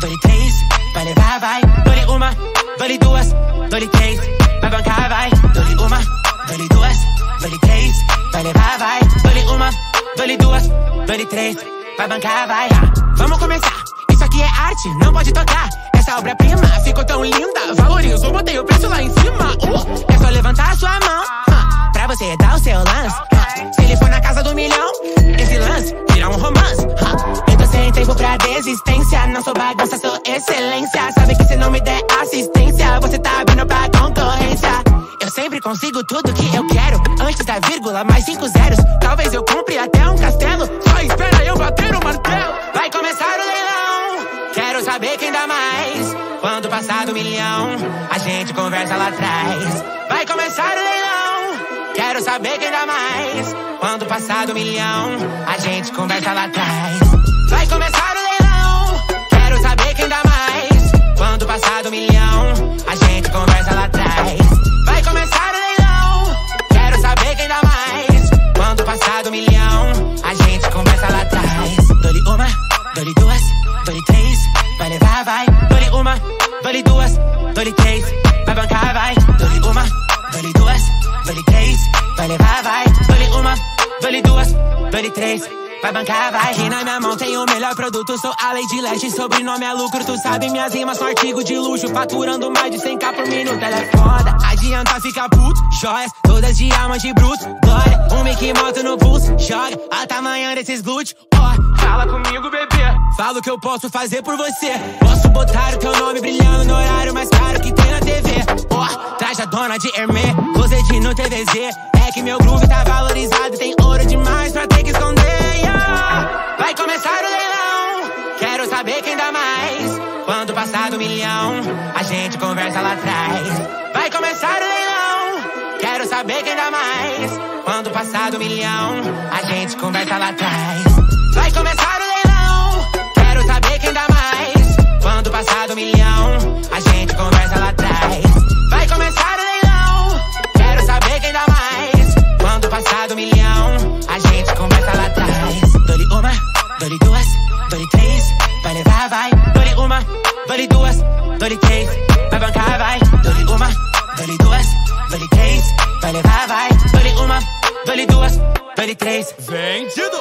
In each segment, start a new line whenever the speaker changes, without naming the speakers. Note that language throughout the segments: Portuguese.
dou-lhe três, vai levar, vai. Dou-lhe uma, dou-lhe duas, dou-lhe três, vai bancar, vai. Dou-lhe uma, dou-lhe duas, dou-lhe três, vai levar, vai. Dou-lhe uma, dou-lhe duas, dou-lhe três, vai bancar, vai. Vamos começar, isso aqui é arte, não pode tocar. Essa obra-prima ficou tão linda, valorizo, botei o preço lá em cima. É só levantar a sua mão, pra você dar o seu lance. Se ele for na casa do milhão, esse lance vira um romance. Eu tô sem tempo pra desistência, não sou bagunça, sou excelência. Sabe que se não me der assistência, você tá abrindo pra concorrência. Eu sempre consigo tudo que eu quero, antes da vírgula, mais 5 zeros. Talvez eu compre até um castelo, só espera eu bater o martelo. Vai começar o leilão, quero saber quem dá mais. Quando passar do milhão, a gente conversa lá atrás. Vai começar o leilão, quero saber quem dá mais. Quando passar do milhão, a gente conversa lá atrás. Vai começar o leilão, quero saber quem dá mais. Quando passar do milhão, a gente conversa lá atrás. Vai começar o leilão, quero saber quem dá mais. Quando passar do milhão, a gente conversa lá atrás. Dou-lhe uma, dou-lhe duas, dou-lhe três, vai levar, vai. Dou-lhe uma, dou-lhe duas, dou-lhe três, vai bancar, vai. Dou-lhe uma, dou-lhe duas, dou-lhe três, vai levar, vai. Dou-lhe uma, dou-lhe duas, dou-lhe três, vai bancar, vai. Aqui na minha mão tem o melhor produto, sou a Lady Leste, sobrenome é lucro. Tu sabe, minhas rimas são artigo de luxo, faturando mais de 100k por minuto. Ela é foda, adianta ficar puto. Joias, todas diamante bruto, glória. Um Mickey Moto no pulso, joga a tamanha desses glúteos. Fala comigo, bebê, fala o que eu posso fazer por você. Posso botar o teu nome brilhando no horário mais caro que tem na TV. Traz a dona de Hermès, Closet no TVZ. É que meu groove tá valorizado e tem ouro demais pra ter que esconder, yeah. Vai começar o leilão, quero saber quem dá mais. Quando passar do milhão, a gente conversa lá atrás. Vai começar o leilão, quero saber quem dá mais. Quando passar do milhão, a gente conversa lá atrás. Vai começar o leilão, quero saber quem dá mais. Quando passar do milhão, a gente conversa lá atrás. Vai começar o leilão, quero saber quem dá mais. Quando passar do milhão, a gente conversa lá atrás. Dou-lhe uma, dou-lhe duas, dou-lhe três, vai levar, vai. Dou-lhe uma, dou-lhe duas, dou-lhe três, vai bancar, vai. Dou-lhe uma, dou-lhe duas, dou-lhe três, vai levar, vai. Dou-lhe uma, dou-lhe duas, dou-lhe três.
Vendido!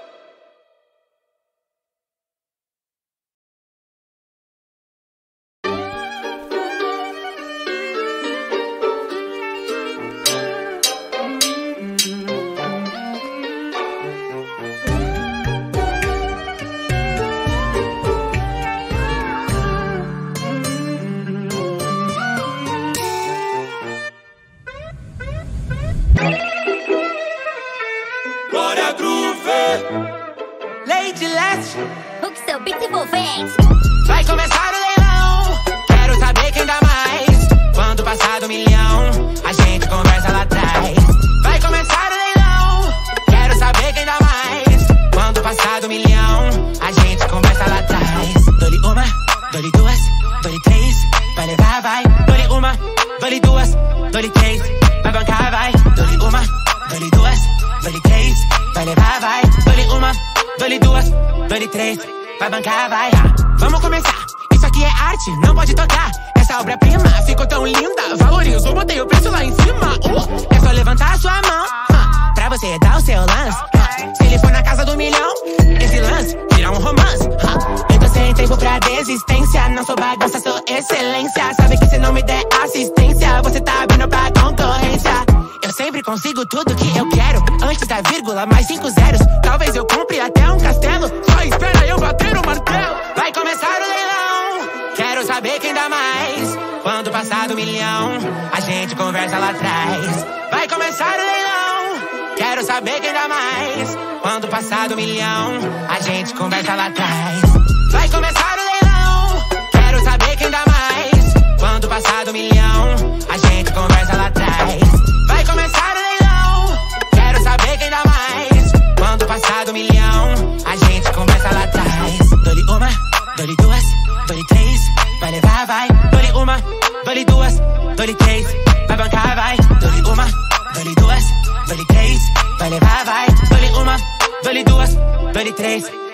Lady Leste,
o que seu beat envolvente.
vai começar o leilão, quero saber quem dá mais. Quando passar do milhão, a gente conversa lá atrás. Vai começar o leilão, quero saber quem dá mais. Quando passar do milhão, a gente conversa lá atrás. Dou-lhe uma, dou-lhe duas, dou-lhe três, vai levar, vai. Dou-lhe uma, dou-lhe duas, dou-lhe três, vai bancar, vai. Dou-lhe uma, dou-lhe duas, dou-lhe três, vai levar, vai. Dou-lhe uma, dou-lhe duas, dou-lhe três, vai bancar, vai. Vamos começar, isso aqui é arte, não pode tocar. Essa obra-prima ficou tão linda, valorizo, botei o preço lá em cima. É só levantar a sua mão, pra você dar o seu lance. Se ele for na casa do milhão, esse lance vira um romance. Eu tô sem tempo pra desistência, não sou bagunça, sou excelência. Sabe que se não me der assistência, você tá abrindo pra concorrência. Eu sempre consigo tudo que eu quero, antes da vírgula, mais 5 zeros. Talvez eu compre até um castelo, só espera eu bater o martelo. Vai começar o leilão, quero saber quem dá mais. Quando passar do milhão, a gente conversa lá atrás. Vai começar o leilão, quero saber quem dá mais. Quando passar do milhão, a gente conversa lá atrás. Vai começar o leilão, quero saber quem dá mais. Quando passar do milhão, a gente conversa lá atrás. Vai começar o leilão, quero saber quem dá mais. Quando passar do milhão, a gente conversa lá atrás. Dou-lhe uma, dou-lhe duas, dou-lhe três, vai levar, vai. Dou-lhe uma, dou-lhe duas, dou-lhe três, vai bancar, vai. Dou-lhe uma, dou-lhe duas, dou-lhe três, vai levar, vai. Dou-lhe uma, dou-lhe duas, dou-lhe três,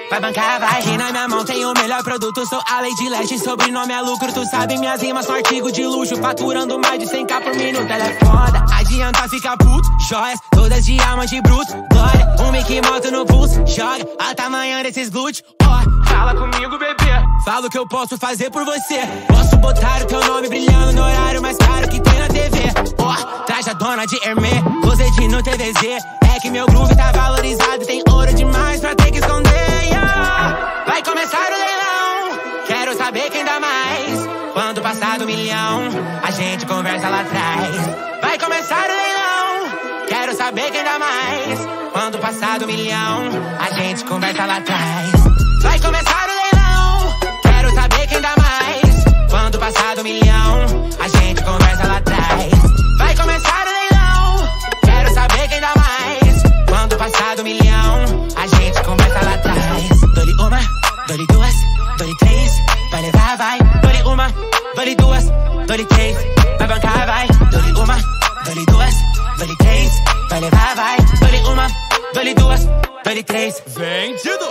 vai bancar, vai. Aqui na minha mão tem o melhor produto, sou a Lady Leste, sobrenome é lucro. Tu sabe, minhas rimas são artigo de luxo, faturando mais de 100k por minuto. Ela é foda, adianta ficar puto. Joias, todas diamante bruto. Glória, Mickey moto no pulso. Joga a tamanho desses glúteos. Fala comigo, bebê. Fala o que eu posso fazer por você. Posso botar o teu nome brilhando no horário mais caro que tem na TV. Traja dona de Hermès, Closet no TVZ. É que meu groove tá valorizado, tem ouro demais pra ter que esconder. Vai começar o leilão, quero saber quem dá mais. Quando passar do milhão, a gente conversa lá atrás. Vai começar o leilão, quero saber quem dá mais. Quando passar do milhão, a gente conversa lá atrás. Vai começar o leilão, quero saber quem dá mais. Quando passar do milhão, a gente conversa lá atrás. Vai começar o leilão, quero saber quem dá mais. Quando passar do milhão, a gente conversa lá atrás. Dou-lhe uma, dou-lhe duas, dou-lhe três, vai levar, vai. Dou-lhe uma, dou-lhe duas, dou-lhe três, vai bancar, vai. Dou-lhe uma, dou-lhe duas, dou-lhe três, vai levar, vai. Dou-lhe uma, dou-lhe duas, dou-lhe três.
Vendido!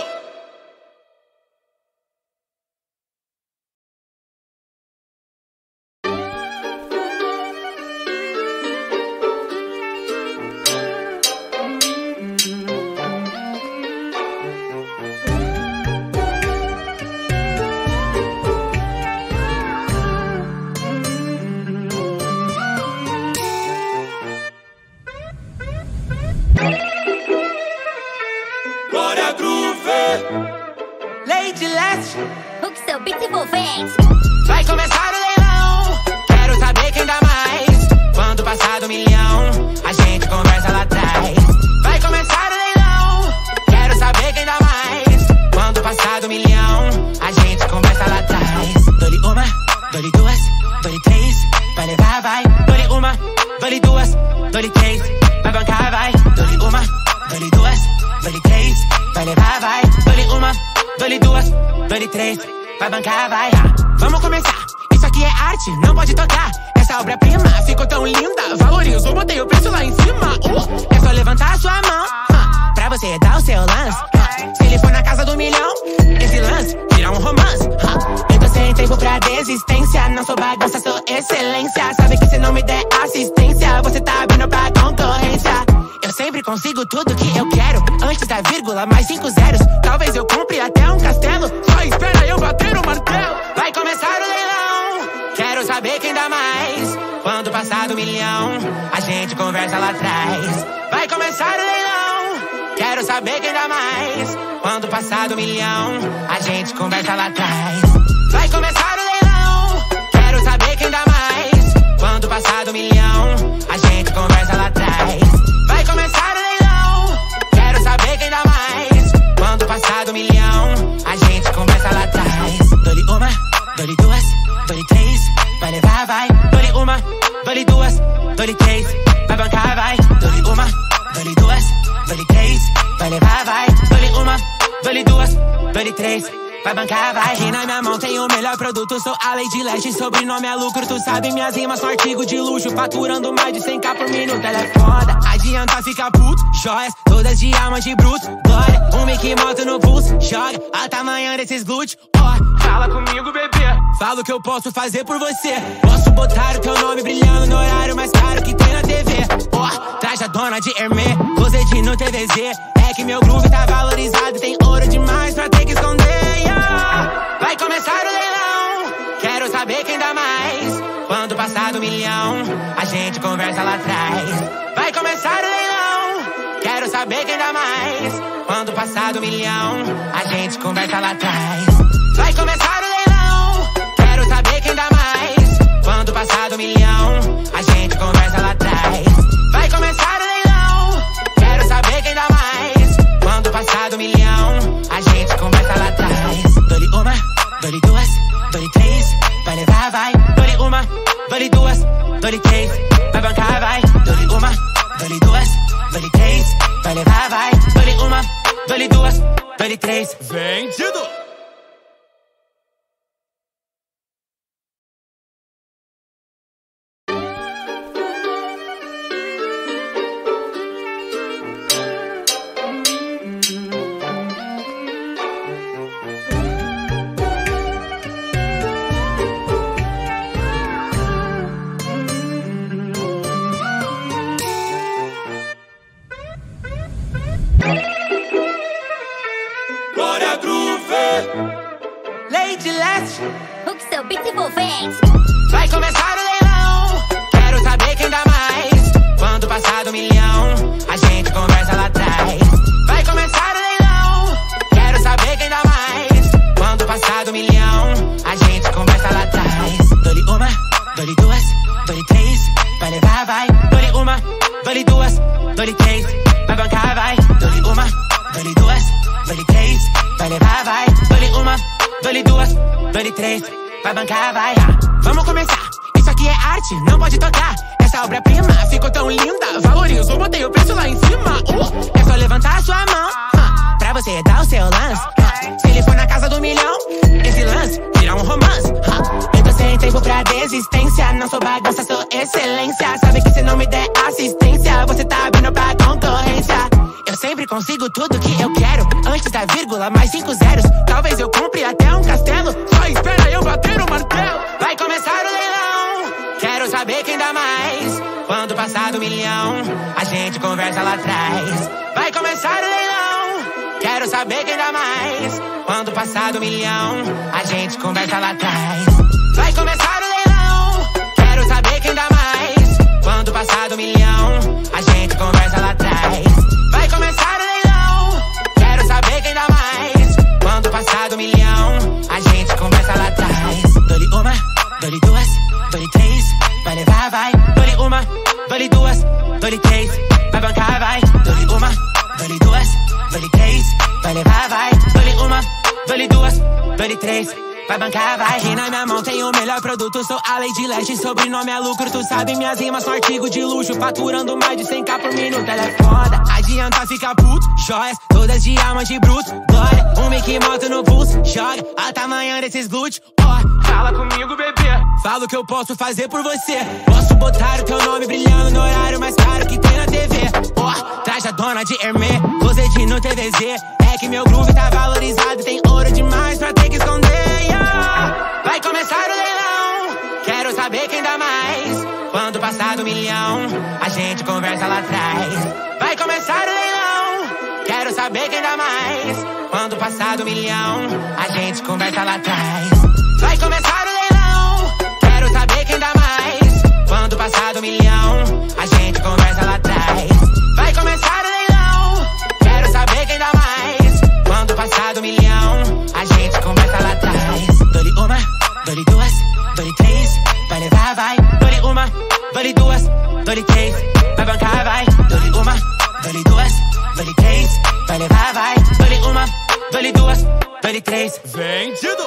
Lady Leste,
O que seu Beautiful Face?
vai começar o leilão, quero saber quem dá mais. Quando passar do milhão, a gente conversa lá atrás. Vai começar o leilão, quero saber quem dá mais. Quando passar do milhão, a gente conversa lá atrás. Dou-lhe uma, dou-lhe duas, dou-lhe três, vai levar, vai. Dou-lhe uma, dou-lhe duas, dou-lhe três, vai bancar, vai. Dou-lhe uma, dou-lhe duas, dou-lhe três, vai levar, vai. Dou-lhe uma, dou-lhe duas, dou-lhe três, vai bancar, vai. Vamos começar, isso aqui é arte, não pode tocar. Essa obra-prima ficou tão linda, valorizo, botei o preço lá em cima. É só levantar a sua mão, pra você dar o seu lance. Se ele for na casa do milhão, esse lance vira um romance. Eu tô sem tempo pra desistência, não sou bagunça, sou excelência. Sabe que se não me der assistência, você tá abrindo pra concorrência. Eu sempre consigo tudo que eu quero, antes da vírgula, mais 5 zeros. Talvez eu compre até um castelo, só espera eu bater o martelo. Vai começar o leilão, quero saber quem dá mais. Quando passar do milhão, a gente conversa lá atrás. Vai começar o leilão, quero saber quem dá mais. Quando passar do milhão, a gente conversa lá atrás. Vai começar o leilão, quero saber quem dá mais. Quando passar do milhão, a gente conversa lá atrás. Vai começar o leilão, quero saber quem dá mais. Quando passar do milhão, a gente conversa lá atrás. Dou-lhe uma, dou-lhe duas, dou-lhe três, vai levar, vai. Dou-lhe uma, dou-lhe duas, dou-lhe três, vai bancar, vai. Dou-lhe uma, dou-lhe duas, dou-lhe três, vai levar, vai. Dou-lhe uma, dou-lhe duas, dou-lhe três, vai bancar, vai. Aqui na minha mão tem o melhor produto, sou a Lady Leste, sobrenome é lucro. Tu sabe, minhas rimas são artigo de luxo, faturando mais de 100k por minuto. Ela é foda, adianta ficar puto. Joias, todas diamante bruto. Glória, Mickey moto no pulso. Joga a tamanho desses glúteos. Fala comigo, bebê. Fala o que eu posso fazer por você. Posso botar o teu nome brilhando no horário mais caro que tem na TV. Traja dona de Hermès, Closet no TVZ. É que meu groove tá valorizado, tem ouro demais pra ter que esconder. Vai começar o leilão, quero saber quem dá mais. Quando passar do milhão, a gente conversa lá atrás. Vai começar o leilão, quero saber quem dá mais. Quando passar do milhão, a gente conversa lá atrás. Vai começar o leilão, quero saber quem dá mais. Quando passar do milhão, a gente conversa lá atrás. Vai começar o leilão, quero saber quem dá mais. Quando passar do milhão, a gente conversa lá atrás. Dou-lhe uma, dou-lhe duas, dou-lhe três, vai levar, vai. Dou-lhe uma, dou-lhe duas, dou-lhe três, vai bancar, vai. Dou-lhe uma, dou-lhe duas, dou-lhe três, vai levar, vai. Dou-lhe uma, dou-lhe duas, dou-lhe três.
Vendido!
seu Beautiful Face.
Vai começar o leilão, quero saber quem dá mais. Quando passar do milhão, a gente conversa lá atrás. Vai começar o leilão, quero saber quem dá mais. Quando passar do milhão, a gente conversa lá atrás. Dou-lhe uma, dou-lhe duas, dou-lhe três, vai levar, vai. Dou-lhe uma, dou-lhe duas, dou-lhe três, vai bancar, vai. Dou-lhe uma, dou-lhe duas, dou-lhe três, vai levar, vai. Dou-lhe uma, dou-lhe duas, dou-lhe três, vai bancar, vai. Vamos começar, isso aqui é arte, não pode tocar. Essa obra-prima ficou tão linda, valorizo, botei o preço lá em cima. É só levantar a sua mão, pra você dar o seu lance. Se ele for na casa do milhão, esse lance vira um romance. Eu tô sem tempo pra desistência, não sou bagunça, sou excelência. Sabe que se não me der assistência, você tá abrindo pra concorrência. Eu sempre consigo tudo que eu quero, antes da vírgula, mais 5 zeros. Talvez eu compre até um castelo, só espera eu bater o martelo. Vai começar o leilão, quero saber quem dá mais. Quando passar do milhão, a gente conversa lá atrás. Vai começar o leilão, quero saber quem dá mais. Quando passar do milhão, a gente conversa lá atrás. Vai começar o leilão, quero saber quem dá mais. Quando passar do milhão, a gente conversa lá atrás. Vai começar o leilão, quero saber quem dá mais. Quando passar do milhão, a gente conversa lá atrás. Dou-lhe uma, dou-lhe duas, dou-lhe três, vai levar, vai. Dou-lhe uma, dou-lhe duas, dou-lhe três, vai bancar, vai. Dou-lhe uma, dou-lhe duas, dou-lhe três, vai levar, vai. Dou-lhe uma, dou-lhe duas, dou-lhe três, vai bancar, vai. Aqui na minha mão tem o melhor produto, sou a Lady Leste, sobrenome é lucro. Tu sabe, minhas rimas são artigo de luxo, faturando mais de 100k por minuto, ela é foda. Adianta ficar puto, joias, todas diamante bruto. Glória, Mickey moto no pulso, joga a tamanha desses glúteos. Fala comigo, bebê, falo o que eu posso fazer por você. Posso botar o teu nome brilhando no horário mais caro que tem na TV. Traz a dona de Hermès, Closet no TVZ. É que meu groove tá valorizado, tem ouro demais pra ter que esconder, yeah. Vai começar o leilão, quero saber quem dá mais. Quando passar do milhão, a gente conversa lá atrás. Vai começar o leilão, quero saber quem dá mais. Quando passar do milhão, a gente conversa lá atrás. Vai começar o leilão, quero saber quem dá mais. Quando passar do milhão, a gente conversa lá atrás. Vai começar o leilão, quero saber quem dá mais. Quando passar do milhão, a gente conversa lá atrás. Dou-lhe uma, dou-lhe duas, dou-lhe três, vai levar, vai. Dou-lhe uma, dou-lhe duas, dou-lhe três, vai bancar, vai. Dou-lhe uma, dou-lhe duas, dou-lhe três, vai levar, vai. Dou-lhe uma, dou-lhe duas, dou-lhe três. Vendido!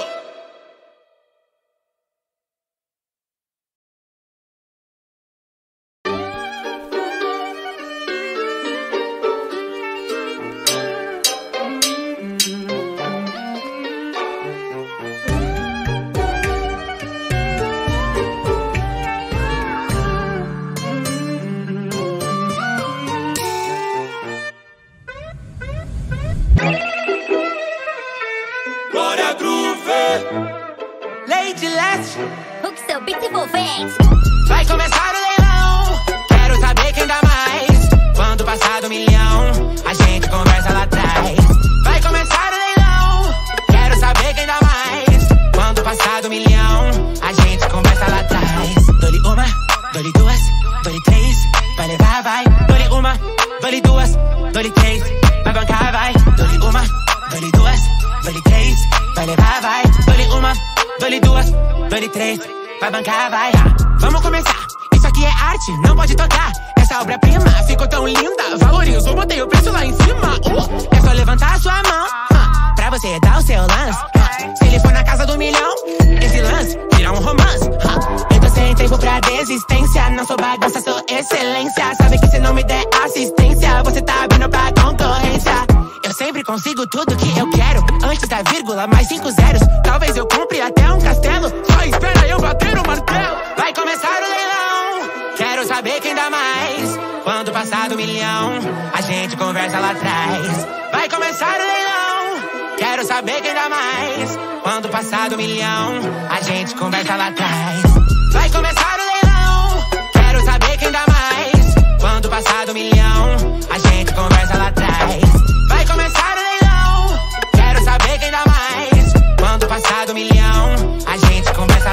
Lady Leste,
Hook seu Beautiful Face.
vai começar o leilão, quero saber quem dá mais. Quando passar do milhão, a gente conversa lá atrás. Vai começar o leilão, quero saber quem dá mais. Quando passar do milhão, a gente conversa lá atrás. Dou-lhe uma, dou-lhe duas, dou-lhe três, vai levar, vai. Dou-lhe uma, dou-lhe duas, dou-lhe três, vai bancar, vai. Dou-lhe uma, dou-lhe duas, dou-lhe três, vai levar, vai. Dou-lhe uma, dou-lhe duas, dou-lhe três, vai bancar, vai. Vamos começar, isso aqui é arte, não pode tocar. Essa obra-prima ficou tão linda, valorizo, botei o preço lá em cima. É só levantar a sua mão, pra você dar o seu lance. Se ele for na casa do milhão, esse lance vira um romance. Eu tô sem tempo pra desistência, não sou bagunça, sou excelência. Sabe que se não me der assistência, você tá abrindo pra concorrência. Eu sempre consigo tudo que eu quero, antes da vírgula, mais 5 zeros. Talvez eu compre até um castelo, só espera eu bater o martelo. Vai começar o leilão, quero saber quem dá mais. Quando passar do milhão, a gente conversa lá atrás. Vai começar o leilão, quero saber quem dá mais. Quando passar do milhão, a gente conversa lá atrás. Vai começar o leilão, quero saber quem dá mais. Quando passar do milhão, a gente conversa lá atrás. Vai começar o leilão, quero saber quem dá mais. Quando passar do milhão, a gente conversa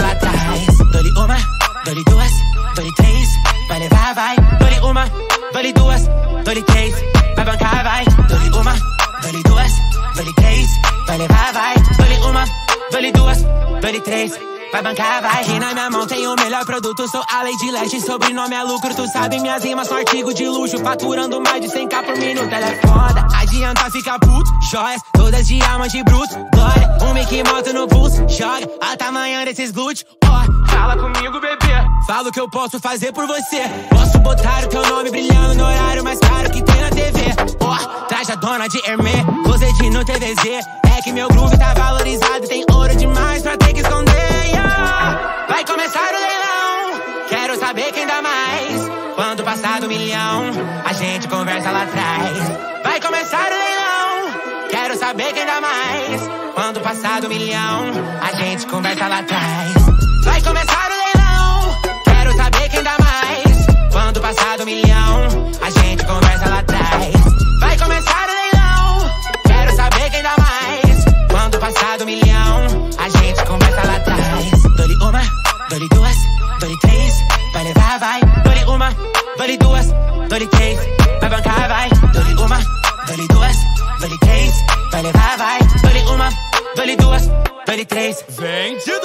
dole três, vai bancar, vai. Aqui na minha mão tem o melhor produto, sou a Lady Leste, sobrenome é lucro. Tu sabe, minhas rimas são artigo de luxo, faturando mais de 100k por minuto. Ela é foda, adianta ficar puto. Joias, todas de almas de bruto. Glória, Mickey moto no pulso. Joga, a tamanho desses glúteos. Fala comigo, bebê. Fala o que eu posso fazer por você. Posso botar o teu nome brilhando no horário mais caro que tem na TV. Traz a dona de Hermès, closet no TVZ. É que meu groove tá valorizado, tem ouro demais pra ter que esconder. Vai começar o leilão, quero saber quem dá mais. Quando passar do milhão, a gente conversa lá atrás. Vai começar o leilão, quero saber quem dá mais. Quando passar do milhão, a gente conversa lá atrás. Vai começar o leilão, quero saber quem dá mais. Quando passar do milhão, a gente conversa lá atrás. Vai começar o leilão, quero saber quem dá mais. Quando passar do milhão, a gente conversa lá atrás. Dole uma, dole duas, dole três, vai levar, vai. Dole uma, dole duas, dole três, vai bancar, vai. Dole uma, dole duas, dole três, vai levar, vai. Dole uma, dole duas, dole três.
Vendido!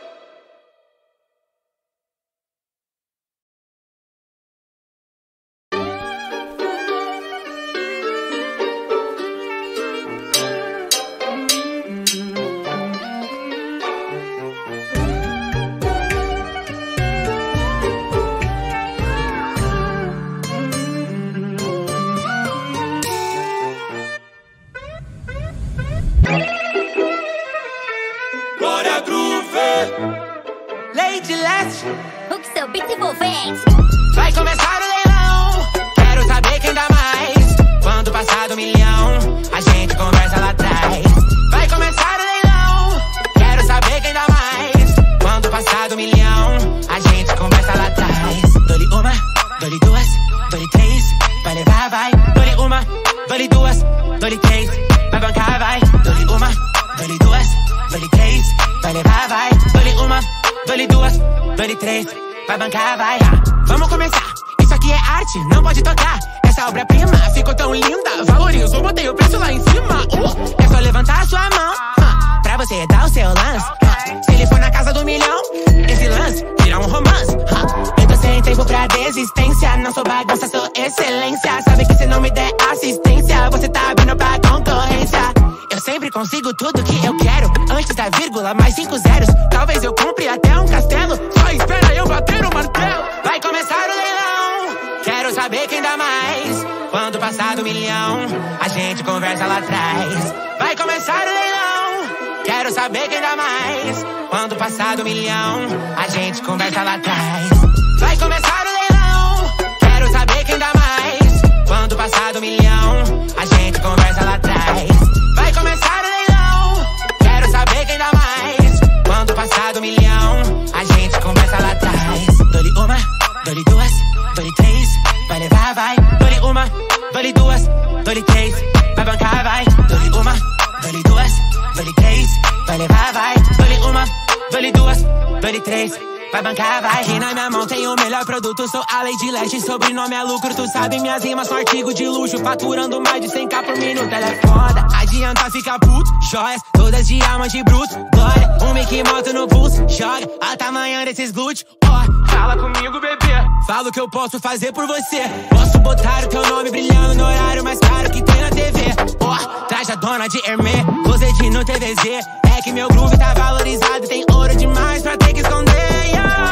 Lady Leste,
Look so beautiful, thanks.
vai começar o leilão, quero saber quem dá mais. Quando passar do milhão, a gente conversa lá atrás. Vai começar o leilão, quero saber quem dá mais. Quando passar do milhão, a gente conversa lá atrás. Dole uma, dole duas, dole três, vai levar, vai. Dole uma, dole duas, dole três, vai bancar, vai. Dole uma, dole duas, dole três, vai levar, vai. Dole uma, dole duas, dole três, vai bancar, vai. Vamos começar, isso aqui é arte, não pode tocar. Essa obra-prima ficou tão linda, valorizo, botei o preço lá em cima. É só levantar a sua mão, pra você dar o seu lance. Se ele for na casa do milhão, esse lance vira um romance. Eu tô sem tempo pra desistência, não sou bagunça, sou excelência. Sabe que se não me der assistência, você tá abrindo pra concorrência. Eu sempre consigo tudo que eu quero, antes da vírgula, mais 5 zeros. Talvez eu compre até um castelo, só espera eu bater o martelo. Vai começar o leilão, quero saber quem dá mais. Quando passar do milhão, a gente conversa lá atrás. Vai começar o leilão, quero saber quem dá mais. Quando passar do milhão, a gente conversa lá atrás. Vai começar o leilão, quero saber quem dá mais. Quando passar do milhão, a gente conversa lá atrás. Vai começar o leilão, quero saber quem dá mais. Quando passar do milhão, a gente conversa lá atrás. Dole uma, dole duas, dole três, vai levar, vai. Dole uma, dole duas, dole três, vai bancar, vai. Dole uma, dole duas, dole três, vai levar, vai. Dole uma, dole duas, dole três, vai bancar, vai. Aqui na minha mão tem o melhor produto, sou a Lady Leste, sobrenome é lucro. Tu sabe, minhas rimas são artigo de luxo, faturando mais de 100k por minuto. Ela é foda, adianta ficar puto. Joias, todas de almas de bruto. Glória, Mickey moto no pulso. Joga, a tamanho desses glúteos. Fala comigo, bebê. Fala o que eu posso fazer por você. Posso botar o teu nome brilhando no horário mais caro que tem na TV. Traz a dona de Hermès, closet no TVZ. É que meu groove tá valorizado, tem ouro demais pra ter que esconder.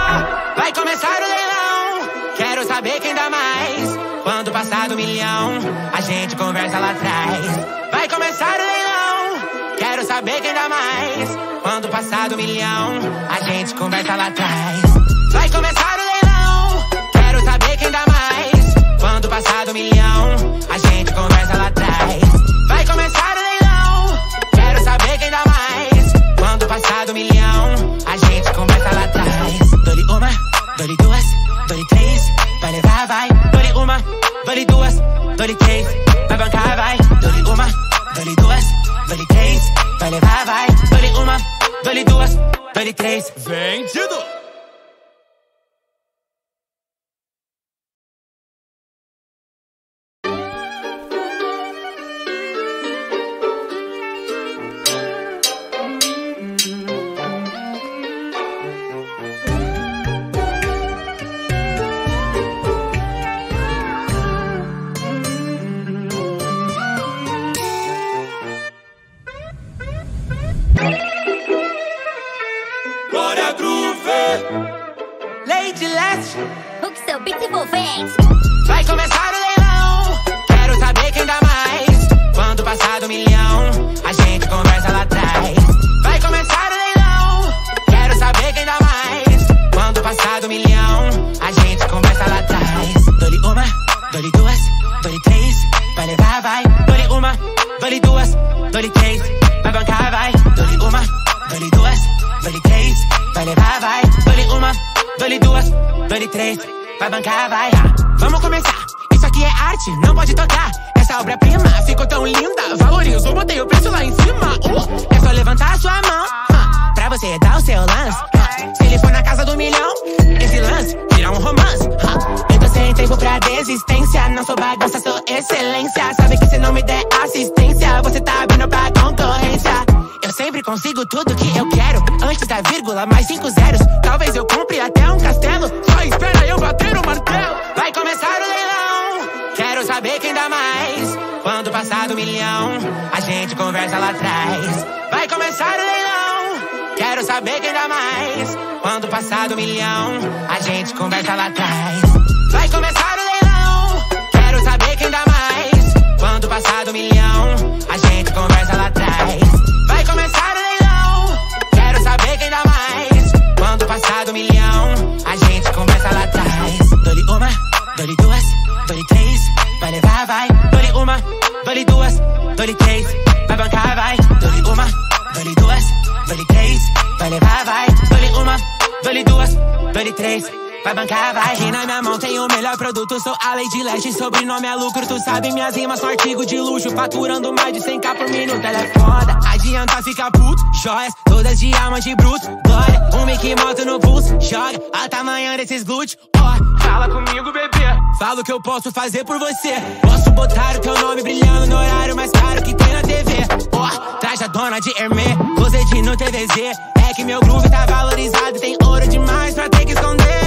Vai começar o leilão, quero saber quem dá mais. Quando passar do milhão, a gente conversa lá atrás. Vai começar o leilão, quero saber quem dá mais. Quando passar do milhão, a gente conversa lá atrás. Vai começar o leilão, quero saber quem dá mais. Quando passar do milhão, a gente conversa lá atrás. Vai começar o leilão, quero saber quem dá mais. Quando passar do milhão, a gente conversa lá atrás. Dole uma, dole duas, dole três, vai levar, vai. Dole uma, dole duas, dole três, vai bancar, vai. Dole uma, dole duas, dole três, vai levar, vai. Dole uma, dole duas, dole três.
Vendido!
Bora groove. Lady Leste,
O que seu beat envolvente.
vai começar o leilão. Quero saber quem dá mais. Quando passar do milhão, a gente conversa lá atrás. Vai começar o leilão. Quero saber quem dá mais. Quando passar do milhão, a gente conversa lá atrás. Dou-lhe uma, dou-lhe duas, dou-lhe três. Vai levar, vai. Dou-lhe uma, dou-lhe duas, dou-lhe três. Vai bancar, vai. Dou-lhe uma, dou-lhe duas, dou-lhe três. Vai levar, vai. Dou-lhe uma, dou-lhe duas, dou-lhe três. Vai bancar, vai. Vamos começar. Isso aqui é arte, não pode tocar. Essa obra-prima ficou tão linda. Valorizo, botei o preço lá em cima. É só levantar a sua mão pra você dar o seu lance. Se ele for na casa do milhão, esse lance vira um romance. Eu tô sem tempo pra desistência. Não sou bagunça, sou excelência. Sabe que se não me der assistência, você tá abrindo pra concorrência. Eu sempre consigo tudo que eu quero. Antes da vírgula, mais 5 zeros. Talvez eu compre até um castelo. Só espera eu bater o martelo. Vai começar o leilão. Quero saber quem dá mais. Quando passar do milhão, a gente conversa lá atrás. Vai começar o leilão. Quero saber quem dá mais. Quando passar do milhão, a gente conversa lá atrás. Vai começar o leilão. Quero saber quem dá mais. Quando passar do milhão, a gente conversa lá atrás. Vai começar o leilão. Quero saber quem dá mais. Quando passar do milhão, a gente conversa lá atrás. Dou-lhe uma, dou-lhe duas, dou-lhe três. Vai levar, vai. Dou-lhe uma, dou-lhe duas, dou-lhe três. Vai bancar, vai. Dou-lhe uma, dou-lhe duas, dou-lhe três. Vai levar, vai. Dou-lhe uma, dou-lhe duas, dou-lhe três. Vai bancar, vai. Aqui na minha mão tem o melhor produto. Sou a Lady Leste, sobrenome é lucro. Tu sabe, minhas rimas são artigo de luxo. Faturando mais de 100k por minuto. Ela é foda, adianta ficar puto. Joias, todas de alma de bruto. Glória, um Mickey Moto no pulso. Joga a tamanho desses glúteos. Fala comigo, bebê. Fala o que eu posso fazer por você. Posso botar o teu nome brilhando no horário mais caro que tem na TV. Traz a dona de Hermès, Closet no TVZ. É que meu groove tá valorizado e tem ouro demais pra ter que esconder.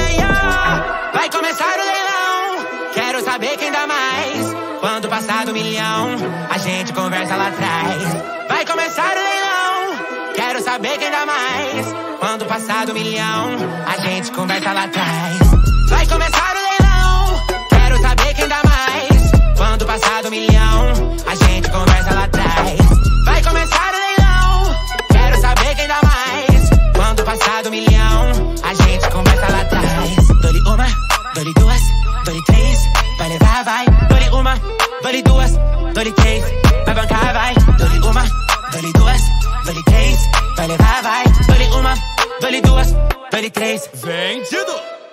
Vai começar o leilão. Quero saber quem dá mais. Quando passar do milhão, a gente conversa lá atrás. Vai começar o leilão. Quero saber quem dá mais. Quando passar do milhão, a gente conversa lá atrás. Vai começar o leilão. Quero saber quem dá mais. Quando passar do milhão, a gente conversa lá atrás. Vai começar o leilão. Quero saber quem dá mais. Quando passar do milhão, a gente conversa lá atrás. Dou-lhe uma, dou-lhe duas, dou-lhe três. Vai levar, vai. Dou-lhe uma, dou-lhe duas, dou-lhe três. Vai bancar, vai. Dou-lhe uma, dou-lhe duas, dou-lhe três. Vai levar, vai. Dou-lhe uma, dou-lhe duas, dou-lhe três.
Vendido!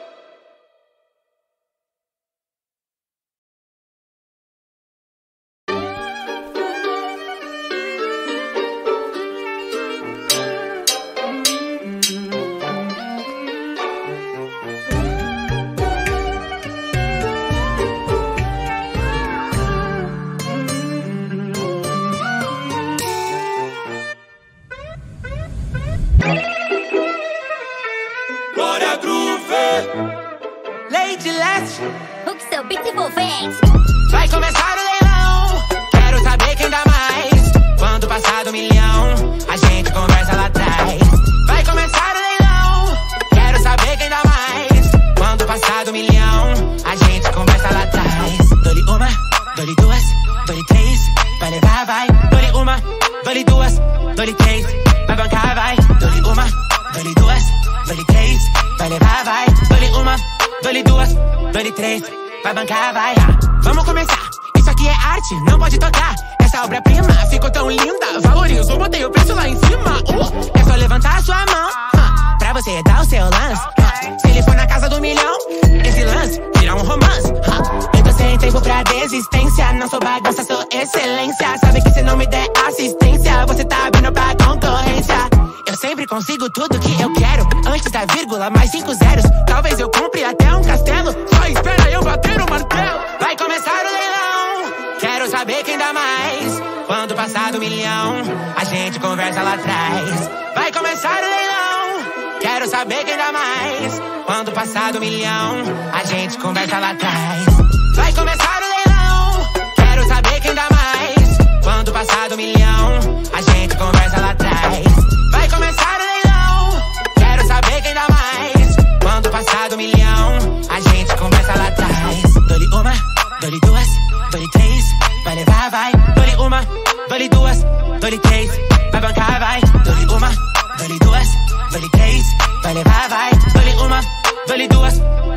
Bora groove. Lady Leste,
O que seu beat envolvente.
vai começar o leilão. Quero saber quem dá mais. Quando passar do milhão, a gente conversa lá atrás. Vai começar o leilão. Quero saber quem dá mais. Quando passar do milhão, a gente conversa lá atrás. Dou-lhe uma, dou-lhe duas, dou-lhe três. Vai levar, vai. Dou-lhe uma, dou-lhe duas, dou-lhe três. Vai bancar, vai. Dou-lhe uma, dou-lhe duas, dou-lhe três. Vai levar, vai. Dou-lhe uma, dou-lhe duas, dou-lhe três. Vai bancar, vai. Vamos começar. Isso aqui é arte, não pode tocar. Essa obra-prima ficou tão linda. Valorizo, botei o preço lá em cima. É só levantar a sua mão pra você dar o seu lance. Se ele for na casa do milhão, esse lance vira um romance. Eu tô sem tempo pra desistência. Não sou bagunça, sou excelência. Sabe que se não me der assistência, você tá abrindo pra concorrência. Eu sempre consigo tudo que eu quero. Antes da vírgula, mais 5 zeros. Talvez eu compre até um castelo. Só espera eu bater o martelo. Vai começar o leilão. Quero saber quem dá mais. Quando passar do milhão, a gente conversa lá atrás. Vai começar o leilão. Quero saber quem dá mais. Quando passar do milhão, a gente conversa lá atrás. Vai começar o leilão. Quero saber quem dá mais. Quando passar do milhão, a gente conversa lá atrás. Vai começar o leilão. Quero saber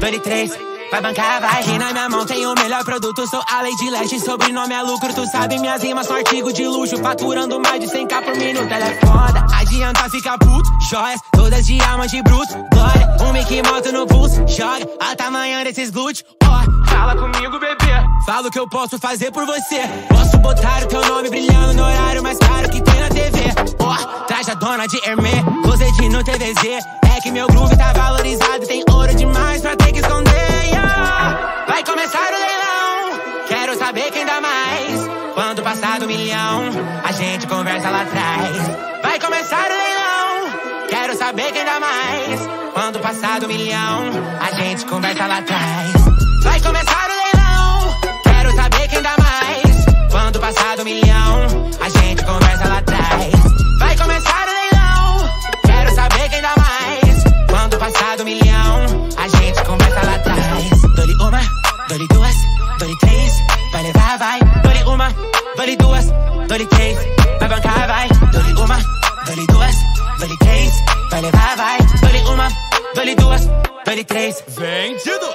dole 3, vai bancar, vai. Aqui na minha mão tem o melhor produto, sou a Lady Leste, sobrenome é lucro. Tu sabe, minhas rimas são artigo de luxo, faturando mais de 100k por minuto. Ela é foda, adianta ficar puto. Joias, todas de alma de bruto. Glória, Mickey moto no pulso. Joga a tamanha desses glúteos. Fala comigo, bebê. Fala o que eu posso fazer por você. Posso botar o teu nome brilhando no horário mais caro que tem na TV. Traz a dona de Hermès, Closet no TVZ. É que meu groove tá valorizado, tem ouro demais pra ter que esconder. Vai começar o leilão, quero saber quem dá mais. Quando passar do milhão, a gente conversa lá atrás. Vai começar o leilão, quero saber quem dá mais. Quando passar do milhão, a gente conversa lá atrás. Vai começar o leilão, quero saber quem dá mais. Quando passar do milhão, a gente conversa lá atrás. Vai começar o leilão, quero saber quem dá mais. Quando passar do milhão, a gente conversa lá atrás. Dole uma, dole duas, dole 3, vai levar, vai. Dole uma, dole duas, dole 3, vai bancar, vai. Dole uma, dole duas, dole 3, vai levar, vai. Dole uma, dole duas, dole 3.
Vendido!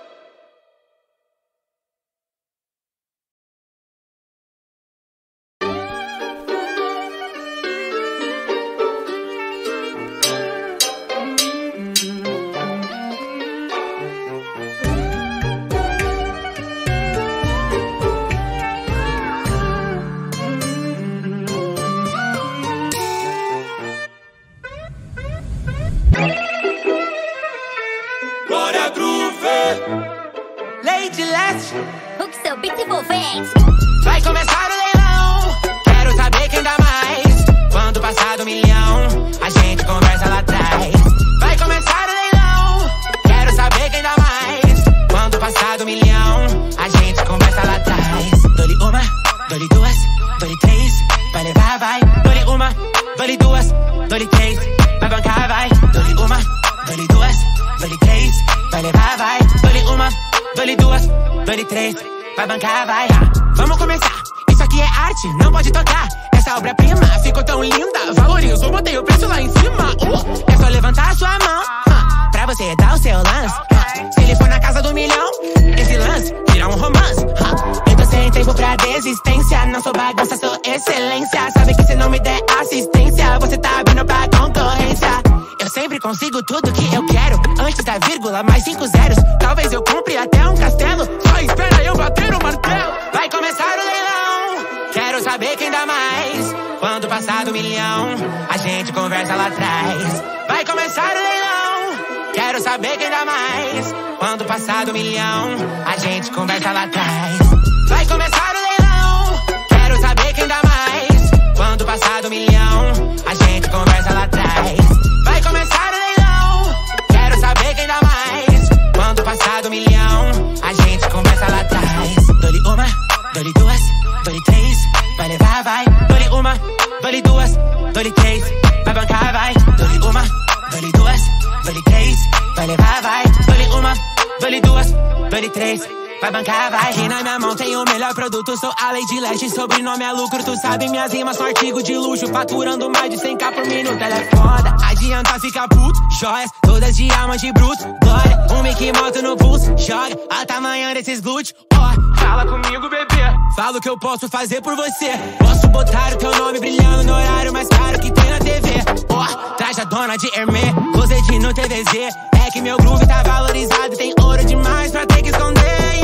Lady Leste,
Hook so beautiful face.
vai começar o leilão, quero saber quem dá mais. Quando passar do milhão, a gente conversa lá atrás. Vai começar o leilão, quero saber quem dá mais. Quando passar do milhão, a gente conversa lá atrás. Dole uma, dole duas, dole 3, vai levar, vai. Dole uma, dole duas, dole 3, vai bancar, vai. Dole uma, dole duas, dole 3, vai levar, vai. Dole uma, dole duas, dole 3, vai bancar, vai. Vamos começar, isso aqui é arte, não pode tocar. Essa obra-prima ficou tão linda, valorizo, botei o preço lá em cima. É só levantar a sua mão, pra você dar o seu lance. Se ele for na casa do milhão, esse lance vira um romance. Eu tô sem tempo pra desistência, não sou bagunça, sou excelência. Sabe que se não me der assistência, você tá vindo pra concorrência. Eu sempre consigo tudo que eu quero, antes da vírgula, mais 5 zeros. Talvez eu compre até um castelo, só espera eu bater o martelo. Vai começar o leilão, quero saber quem dá mais. Quando passar do milhão, a gente conversa lá atrás. Vai começar o leilão, quero saber quem dá mais. Quando passar do milhão, a gente conversa lá atrás. Vai começar o leilão, quero saber quem dá mais. Quando passar do milhão, a gente conversa lá atrás. Vai começar o leilão, quero saber quem dá mais. Quando passar do milhão, a gente conversa lá atrás. Dole uma, dole duas, dole 3, vai levar, vai. Dole uma, dole duas, dole 3, vai bancar, vai. Dole uma, dole duas, dole 3, vai levar, vai. Dole uma, dole duas, dole 3, vai bancar, vai. Aqui na minha mão tem o melhor produto, sou a Lady Leste, sobrenome é lucro. Tu sabe, minhas rimas são artigo de luxo, faturando mais de 100k por minuto. Ela é foda, adianta ficar puto. Joias, todas de alma de bruto. Glória, Mickey moto no pulso. Joga a tamanha desses glúteos. Fala comigo, bebê. Fala o que eu posso fazer por você. Posso botar o teu nome brilhando no horário mais caro que tem na TV. Traz a dona de Hermès, Closet no TVZ. É que meu groove tá valorizado, tem ouro demais pra ter que esconder.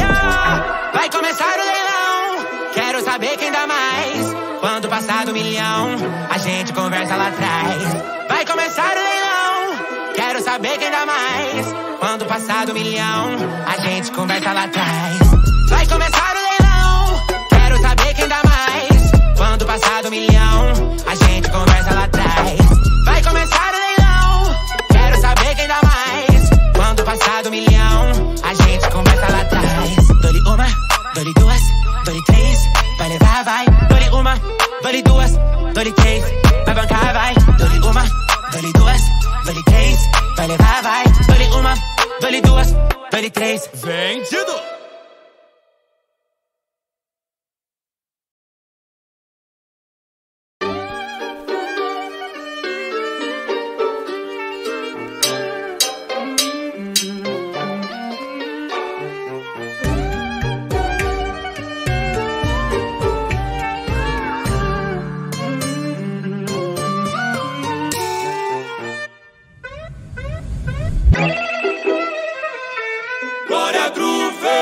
Vai começar o leilão, quero saber quem dá mais. Quando passar do milhão, a gente conversa lá atrás. Vai começar o leilão, quero saber quem dá mais. Quando passar do milhão, a gente conversa lá atrás. Vai começar o leilão, quero saber quem dá mais. Quando passar do milhão, a gente conversa lá atrás. Vai começar o leilão, quero saber quem dá mais. Quando passar do milhão, a gente conversa lá atrás. Dole uma, dole duas, dole 3, vai levar, vai. Dole uma, dole duas, dole 3, vai bancar, vai. Dole uma, dole duas, dole 3, vai levar, vai. Dole uma, dole duas, dole 3.
Vendido!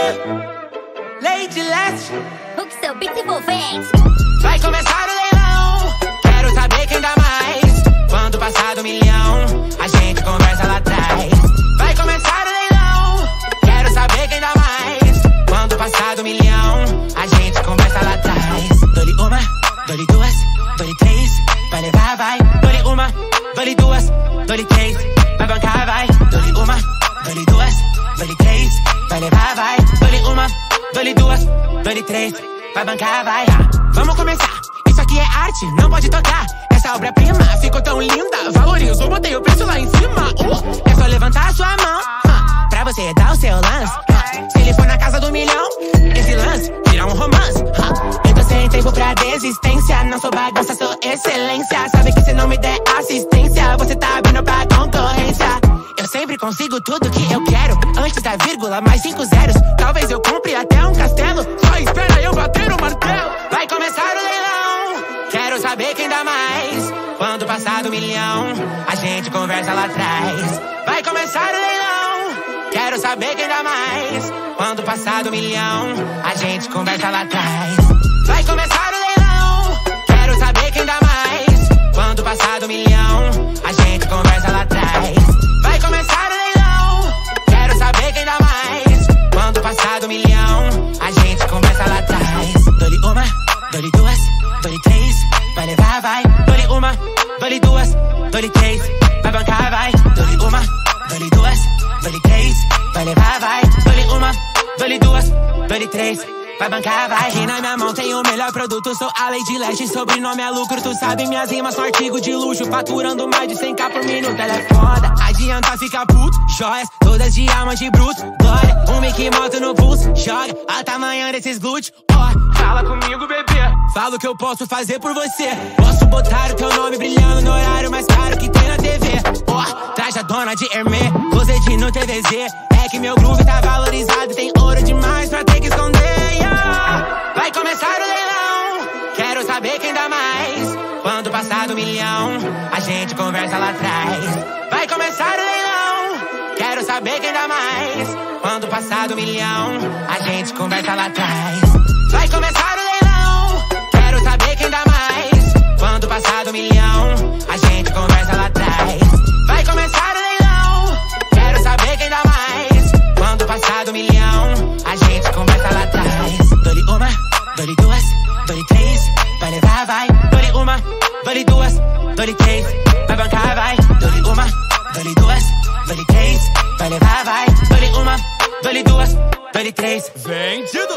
Lady Leste,
Hook seu Beautiful Face.
vai começar o leilão. Quero saber quem dá mais. Quando passar do milhão, a gente conversa lá atrás. Vai começar o leilão. Quero saber quem dá mais. Quando passar do milhão, a gente conversa lá atrás. Dou-lhe uma, dou-lhe duas, dou-lhe três. Vai levar, vai. Dou-lhe uma, dou-lhe duas, dou-lhe três. Vai bancar, vai. Dou-lhe uma, dou-lhe duas, dou-lhe três. Vai levar, vai. Dou-lhe uma, dou-lhe duas, dou-lhe três. Vai bancar, vai. Vamos começar. Isso aqui é arte, não pode tocar. Essa obra-prima ficou tão linda. Valorizo, botei o preço lá em cima. É só levantar a sua mão pra você dar o seu lance. Se ele for na casa do milhão, esse lance vira um romance. Eu tô sem tempo pra desistência. Não sou bagunça, sou excelência. Sabe que se não me der assistência, você tá abrindo pra concorrência. Eu sempre consigo tudo que eu quero. Antes da vírgula, mais 5 zeros. Talvez eu compre até um castelo. Só espera eu bater o martelo. Vai começar o leilão. Quero saber quem dá mais. Quando passar do milhão, a gente conversa lá atrás. Vai começar o leilão. Quero saber quem dá mais. Quando passar do milhão, a gente conversa lá atrás. Vai começar o leilão. Quero saber quem dá mais. Quando passar do milhão, a gente conversa lá atrás. Vai começar o leilão. Quero saber quem dá mais. Quando passar do milhão, a gente conversa lá atrás. Dou-lhe uma, dou-lhe duas, dou-lhe três. Vai levar, vai. Dou-lhe uma, dou-lhe duas, dou-lhe três. Vai bancar, vai. Dou-lhe uma, dou-lhe duas, dou-lhe três. Vai levar, vai. Dou-lhe uma, dou-lhe duas, dou-lhe três. Vai bancar, vai. Aqui na minha mão tem o melhor produto. Sou a Lady Leste, sobrenome é lucro. Tu sabe, minhas rimas são artigo de luxo. Faturando mais de 100k por minuto. Ela é foda, adianta ficar puto. Joias, todas de almas de bruto. Glória, um Mickey Moto no pulso. Joga, a tamanho desses glúteos. Fala comigo, bebê. Fala o que eu posso fazer por você. Posso botar o teu nome brilhando no horário mais caro que tem na TV. Traz a dona de Hermès, closet no TVZ. É que meu groove tá valorizado e tem ouro demais pra ter que esconder. Vai começar o leilão. Quero saber quem dá mais. Quando passar do milhão, a gente conversa lá atrás. Vai começar o leilão. Quero saber quem dá mais. Quando passar do milhão, a gente conversa lá atrás. Vai começar o leilão. Quero saber quem dá mais. Quando passar do milhão, a gente conversa lá atrás. Vai começar o leilão. Quero saber quem dá mais. Quando passar do milhão, a gente conversa lá atrás. Dou-lhe uma, dou-lhe duas, dou-lhe três. Vai levar, vai. Dou-lhe uma, dou-lhe duas, dou-lhe três. Vai bancar, vai. Dou-lhe uma, dou-lhe duas, dou-lhe três. Vai levar, vai. Dou-lhe uma, dou-lhe duas, dou-lhe três.
Vendido!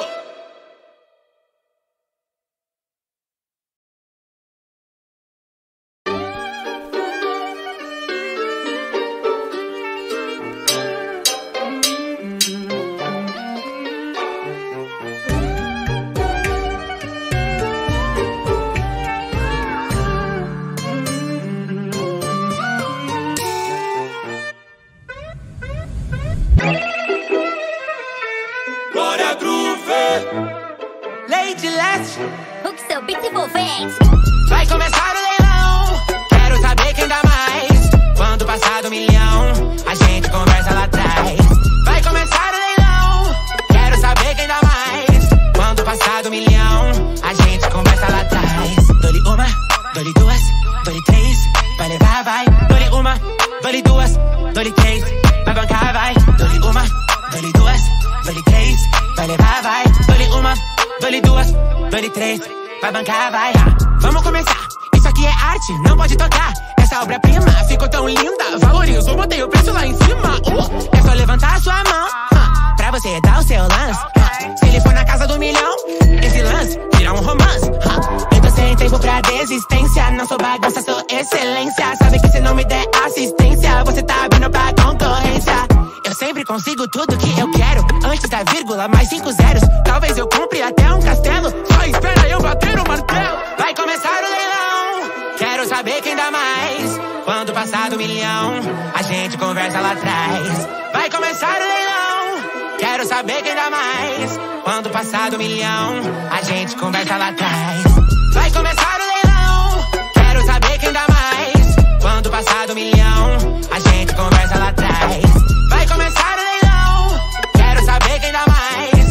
Lady Leste,
Hook seu Beautiful Face.
vai começar o leilão. Quero saber quem dá mais. Quando passar do milhão, a gente conversa lá atrás. Vai começar o leilão. Quero saber quem dá mais. Quando passar do milhão, a gente conversa lá atrás. Dou-lhe uma, dou-lhe duas, dou-lhe três. Vai levar, vai. Dou-lhe uma, dou-lhe duas, dou-lhe três. Vai bancar, vai. Dou-lhe uma, dou-lhe duas, dou-lhe três. Vai levar, vai. Dou-lhe uma, dou-lhe duas, dou-lhe três. Vai bancar, vai. Vamos começar. Isso aqui é arte, não pode tocar. Essa obra-prima ficou tão linda. Valorizo, botei o preço lá em cima. É só levantar a sua mão pra você dar o seu lance. Se ele for na casa do milhão, esse lance vira um romance. Eu tô sem tempo pra desistência. Não sou bagunça, sou excelência. Sabe que se não me der assistência, você tá abrindo pra concorrência. Eu sempre consigo tudo que eu quero. Antes da vírgula, mais 5 zeros. Talvez eu compre até um castelo. Só espera eu bater o martelo. Vai começar o leilão. Quero saber quem dá mais. Quando passar do milhão, a gente conversa lá atrás. Vai começar o leilão. Quero saber quem dá mais. Quando passar do milhão, a gente conversa lá atrás. Vai começar o leilão. Quero saber quem dá mais. Quando passar do milhão, a gente conversa lá atrás. Vai começar o leilão. Quero saber quem dá mais.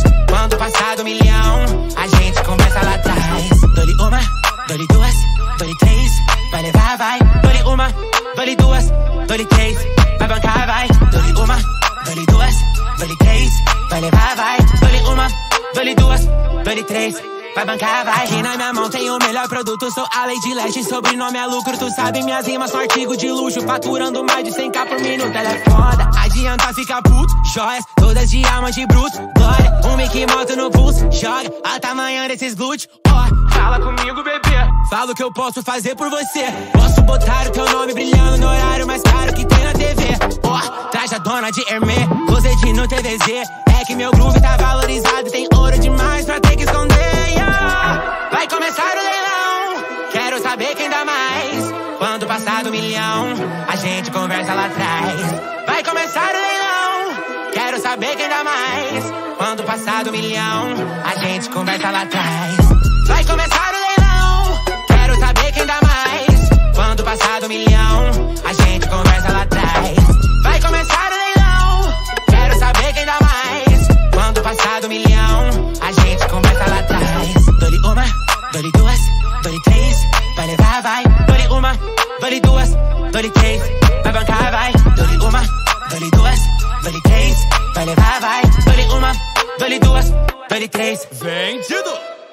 vai bancar, vai. Aqui na minha mão tem o melhor produto, sou a Lady Leste, sobrenome é lucro. Tu sabe, minhas rimas são artigo de luxo, faturando mais de 100k por minuto, ela é foda. Adianta ficar puto, joias, todas diamante bruto, glória. Um Mickey Moto no pulso, joga a tamanho desses glúteos, ó. Fala comigo, bebê, fala o que eu posso fazer por você. Posso botar o teu nome brilhando no horário mais caro que tem na TV, ó. Traz a dona de Hermès, Closet no TVZ. É que meu groove tá valorizado e tem ouro demais pra ter que esconder, yeah. Vai começar o leilão, quero saber quem dá mais. Quando passar do milhão, a gente conversa lá atrás. Vai começar o leilão, quero saber quem dá mais. Quando passar do milhão, a gente conversa lá atrás. Vai começar o leilão, quero saber quem dá mais. Quando passar do milhão, a gente conversa lá atrás. Vai começar o leilão, quero saber quem dá mais. Quando passar do milhão, a gente conversa lá atrás. Dou-lhe uma, dou-lhe duas, dou-lhe três, vai levar, vai. Dou-lhe uma, dou-lhe duas, dou-lhe três, vai bancar, vai. Dou-lhe uma, dou-lhe duas, dou-lhe três, vai levar, vai. Dou-lhe uma, dou-lhe duas, dou-lhe três.
Vendido!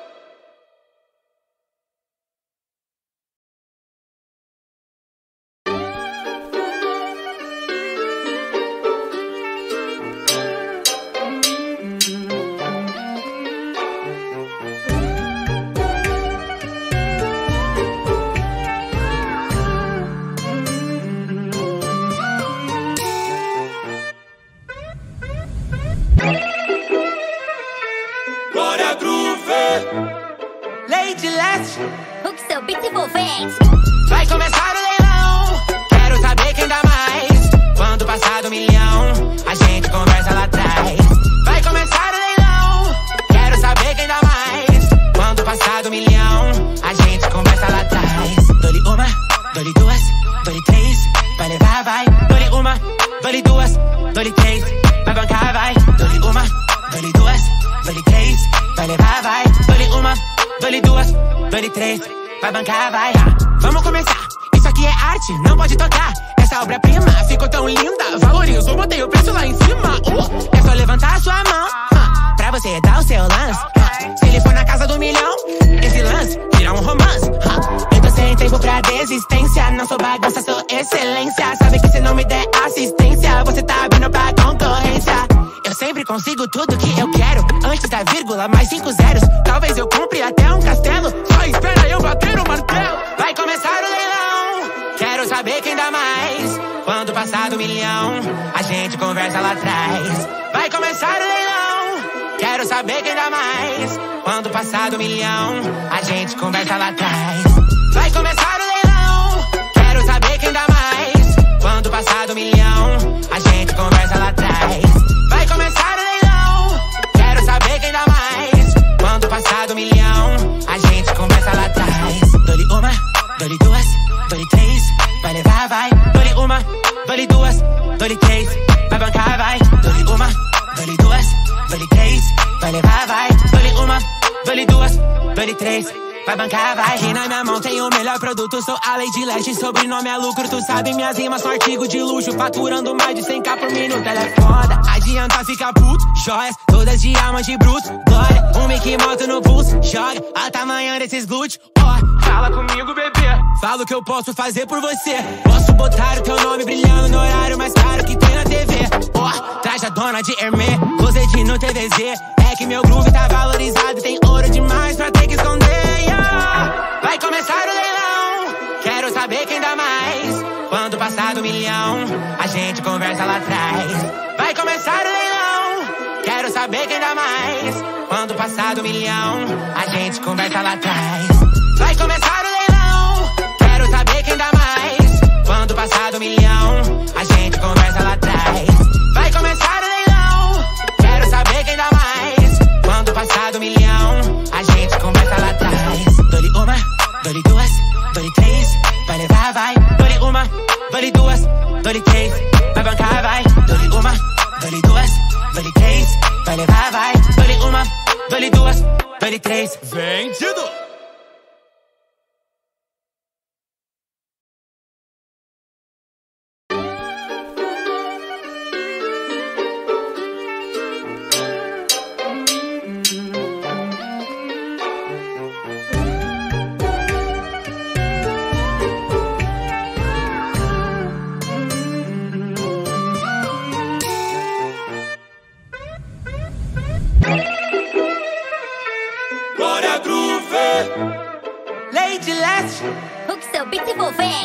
Lady Leste,
Hook seu beat envolvente.
vai começar o leilão, quero saber quem dá mais. Quando passar do milhão, a gente conversa lá atrás. Vai começar o leilão, quero saber quem dá mais. Quando passar do milhão, a gente conversa lá atrás. Dou-lhe uma, dou-lhe duas, dou-lhe três, vai levar, vai. Dou-lhe uma, dou-lhe duas, dou-lhe três, vai bancar, vai. Dou-lhe uma, dou-lhe duas, dou-lhe três, vai levar, vai. Dou-lhe uma, dou-lhe duas, dou-lhe três, vai bancar, vai. Vamos começar, isso aqui é arte, não pode tocar. Essa obra-prima ficou tão linda, valorizo, botei o preço lá em cima. É só levantar a sua mão, pra você dar o seu lance. Se ele for na casa do milhão, esse lance vira um romance. Eu tô sem tempo pra desistência, não sou bagunça, sou excelência. Sabe que se não me der assistência, você tá vindo pra concorrência. Eu sempre consigo tudo que eu quero, antes da vírgula, mais 5 zeros. Talvez eu compre até um castelo, só espera eu bater o martelo. Vai começar o leilão, quero saber quem dá mais. Quando passar do milhão, a gente conversa lá atrás. Vai começar o leilão, quero saber quem dá mais. Quando passar do milhão, a gente conversa lá atrás. Vai começar o leilão, quero saber quem dá mais. Quando passar do milhão, a gente conversa lá atrás. Vai começar o leilão, quero saber quem dá mais. Quando passar do milhão, a gente conversa lá atrás. Dou-lhe uma, dou-lhe duas, dou-lhe três, vai levar, vai. Dou-lhe uma, dou-lhe duas, dou-lhe três, vai bancar, vai. Dou-lhe uma, dou-lhe duas, dou-lhe três, vai levar, vai. Dou-lhe uma, dou-lhe duas, dou-lhe três, vai bancar, vai. Aqui na minha mão tem o melhor produto, sou a Lady Leste, sobrenome é lucro. Tu sabe, minhas rimas são artigo de luxo, faturando mais de 100k por minuto, ela é foda. Adianta ficar puto, joias, todas diamante bruto, glória. Um Mickey Moto no pulso, joga a tamanho desses glúteos, ó. Fala comigo, bebê, fala o que eu posso fazer por você. Posso botar o teu nome brilhando no horário mais caro que tem na TV, ó. Traz a dona de Hermès, Closet no TVZ. É que meu groove tá valorizado e tem ouro demais pra ter que esconder, yeah. Vai começar o leilão, quero saber quem dá mais. Quando passar do milhão, a gente conversa lá atrás. Vai começar o leilão, quero saber quem dá mais. Quando passar do milhão, a gente conversa lá atrás. Vai começar o leilão, quero saber quem dá mais. Quando passar do milhão, a gente conversa lá atrás. Vai começar o leilão, quero saber quem dá mais. Quando passar do milhão, a gente conversa lá atrás. Dou-lhe uma, dou-lhe duas, dou-lhe três, vai levar, vai. Dou-lhe uma, dou-lhe duas, dou-lhe três, vai bancar, vai. Dou-lhe uma, dou-lhe duas, dou-lhe três, vai levar, vai. Dou-lhe uma, dou-lhe duas, dou-lhe três.
Vendido!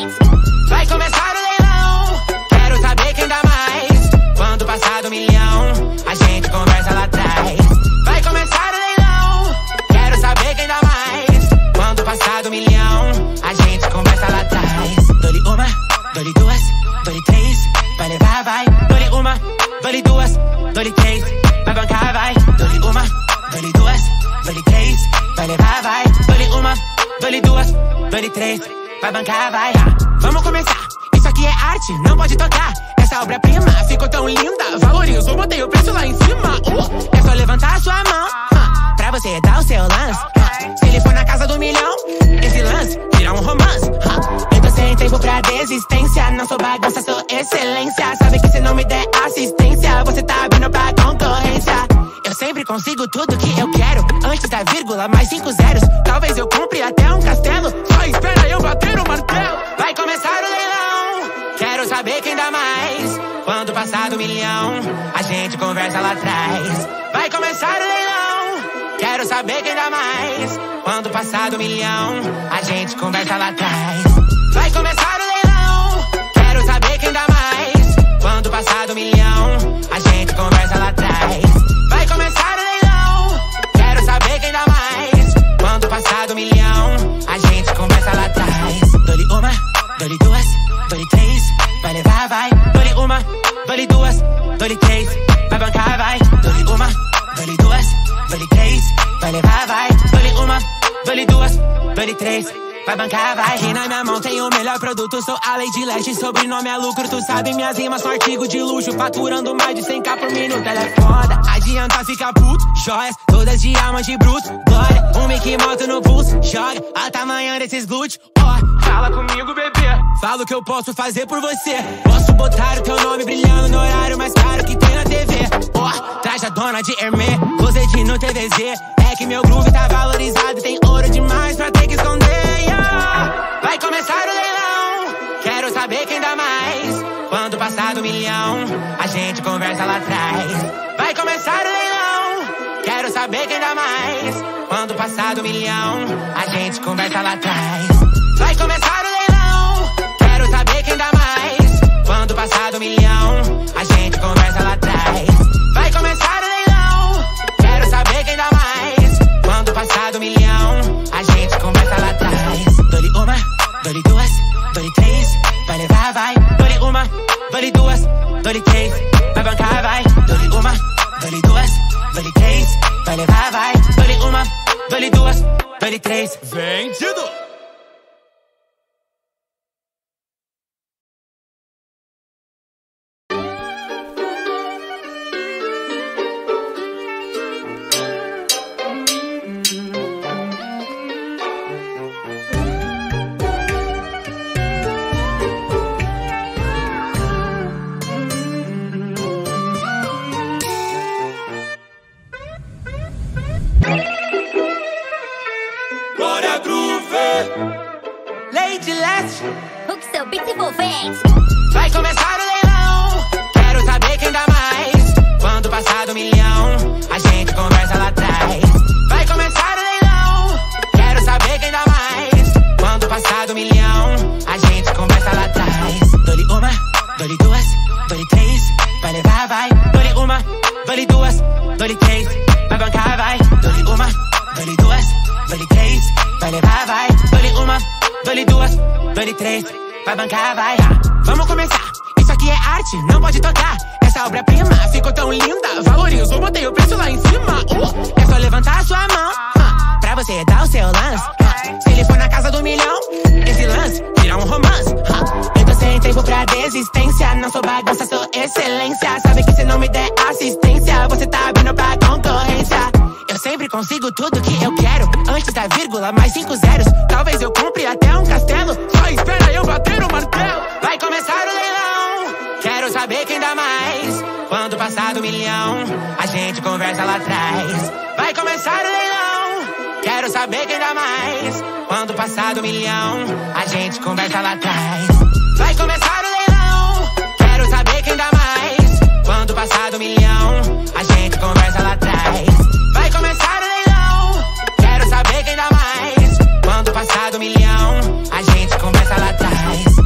Fênix.
Vai começar o leilão, quero saber quem dá mais. Quando passar do milhão, a gente conversa lá atrás. Vai começar o leilão, quero saber quem dá mais. Quando passar do milhão, a gente conversa lá atrás. Dou-lhe uma, dou-lhe duas, dou-lhe três, vai levar, vai. Dou-lhe uma, dou-lhe duas, dou-lhe três, vai bancar, vai. Dou-lhe uma, dou-lhe duas, dou-lhe três, vai levar, vai. Dou-lhe uma, dou-lhe duas, dou-lhe três, vai bancar, vai. Vamos começar, isso aqui é arte, não pode tocar. Essa obra-prima ficou tão linda, valorizo, botei o preço lá em cima. É só levantar a sua mão, pra você dar o seu lance. Se ele for na casa do milhão, esse lance vira um romance. Eu tô sem tempo pra desistência, não sou bagunça, sou excelência. Sabe que se não me der assistência, você tá abrindo pra concorrência. Eu sempre consigo tudo que eu quero, antes da vírgula, mais 5 zeros. Talvez eu compre até um castelo, só espera eu bater o martelo. Vai começar o leilão, quero saber quem dá mais. Quando passar do milhão, a gente conversa lá atrás. Vai começar o leilão, quero saber quem dá mais. Quando passar do milhão, a gente conversa lá atrás. Vai começar o leilão, quero saber quem dá mais. Quando passar do milhão, a gente conversa lá atrás. Vai começar o leilão, quero saber quem dá mais. Quando passar do milhão, a gente conversa lá atrás. Dou-lhe uma, dou-lhe duas, dou-lhe três, vai levar, vai. Dou-lhe uma, dou-lhe duas, dou-lhe três, vai bancar, vai. Dou-lhe uma, dou-lhe duas, dou-lhe três, vai levar, vai. Dou-lhe uma, dou-lhe duas, dou-lhe três, vai bancar, vai. Aqui na minha mão tem o melhor produto, sou a Lady Leste, sobrenome é lucro. Tu sabe, minhas rimas são artigo de luxo, faturando mais de 100k por minuto. Ela é foda, adianta ficar puto. Joias, todas de alma de bruto. Glória, um Mickey Moto no pulso. Joga a tamanha desses glúteos. Fala comigo, bebê, fala o que eu posso fazer por você. Posso botar o teu nome brilhando no horário mais caro que tem na TV. Traz a dona de Hermès, Rosette no TVZ. É que meu groove tá valorizado e tem ouro demais pra ter que esconder, yeah. Vai começar o leilão, quero saber quem dá mais. Quando passar do milhão, a gente conversa lá atrás. Vai começar o leilão, quero saber quem dá mais. Quando passar do milhão, a gente conversa lá atrás. Vai começar o leilão, quero saber quem dá mais. Quando passar do milhão, a gente conversa lá atrás. Vai começar o leilão, quero saber quem dá mais. Quando passar do milhão, a gente conversa lá atrás. Dou-lhe uma, dou-lhe duas, dou-lhe três, vai levar, vai. Dou-lhe uma, dou-lhe duas, dou-lhe três, vai bancar, vai. Dou-lhe uma, dou-lhe duas, dou-lhe três, vai levar, vai. Dou-lhe uma, dou-lhe duas, dou-lhe três. Vendido! Lady Leste,
O que seu Beautiful Fênix.
vai começar o leilão, quero saber quem dá mais. Quando passar do milhão, a gente conversa lá atrás. Vai começar o leilão, quero saber quem dá mais. Quando passar do milhão, a gente conversa lá atrás. Dou-lhe uma, dou-lhe duas, dou-lhe três, vai levar, vai. Dou-lhe uma, dou-lhe duas, dou-lhe três, vai bancar, vai. Dou-lhe uma, dou-lhe duas, dou-lhe três, vai levar, vai. Dou-lhe uma, dou-lhe duas, dou-lhe três, vai bancar, vai. Vamos começar, isso aqui é arte, não pode tocar. Essa obra-prima ficou tão linda, valorizo, botei o preço lá em cima. É só levantar a sua mão, pra você dar o seu lance. Se ele for na casa do milhão, esse lance vira um romance. Eu tô sem tempo pra desistência, não sou bagunça, sou excelência. Sabe que se não me der assistência, você tá abrindo pra concorrência. Eu sempre consigo tudo que eu quero, antes da vírgula, mais 5 zeros. Talvez eu compre até um castelo, só espera eu bater o martelo. Vai começar o leilão, quero saber quem dá mais. Quando passar do milhão, a gente conversa lá atrás. Vai começar o leilão, quero saber quem dá mais. Quando passar do milhão, a gente conversa lá atrás. Vai começar o leilão, quero saber quem dá mais. Quando passar do milhão, a gente conversa lá atrás. Vai começar o leilão, quero saber quem dá mais. Quando passar do milhão, a gente conversa lá atrás.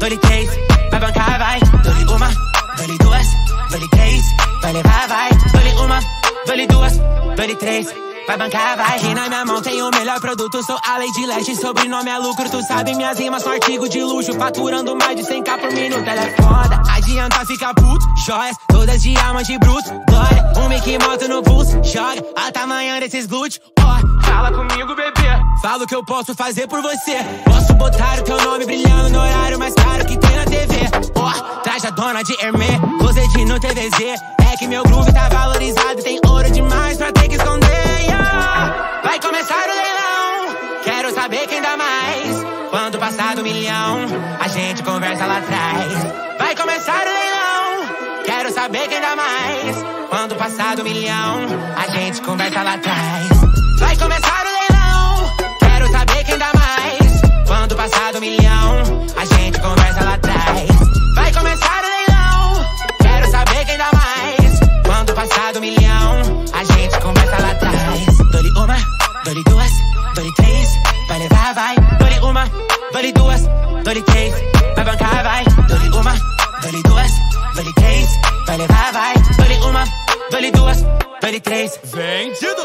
dou-lhe três, vai bancar, vai. Dou-lhe uma, dou-lhe duas, dou-lhe três, vai levar, vai. Dou-lhe uma, dou-lhe duas, dou-lhe três, vai bancar, vai. Aqui na minha mão tem o melhor produto, sou a Lady Leste, sobrenome é lucro, tu sabe, minhas rimas são artigo de luxo, faturando mais de 100k por minuto, ela é foda. Adianta ficar puto, joias, todas diamante bruto, glória, Mickey moto no pulso, joga a tamanho desses glúteos, ó, fala comigo, bebê, falo o que eu posso fazer por você, posso botar o teu nome brilhando no horário mais caro que tem na TV, ó, traz a dona de Hermès, Closet no TVZ, é que meu groove tá valorizado, tem ouro demais pra ter que esconder, yeah. Vai começar o leilão, quero saber quem dá mais, quando passar do milhão, a gente conversa lá atrás. Vai começar o leilão, quero saber quem dá mais, quando passar do milhão, a gente conversa lá atrás. Vai começar o leilão, quero saber quem dá mais, quando passar do milhão, a gente conversa lá atrás. Vai começar o leilão, quero saber quem dá mais, quando passar do milhão, a gente conversa lá atrás. Dou-lhe uma, dou-lhe duas, dou-lhe três, vai levar, vai. Dou-lhe uma, dou-lhe duas, dou-lhe três, vai bancar, vai. Dou-lhe uma, dou-lhe duas, dou-lhe três, vai levar, vai. Dou-lhe uma, dou-lhe duas, dou-lhe três.
Vendido!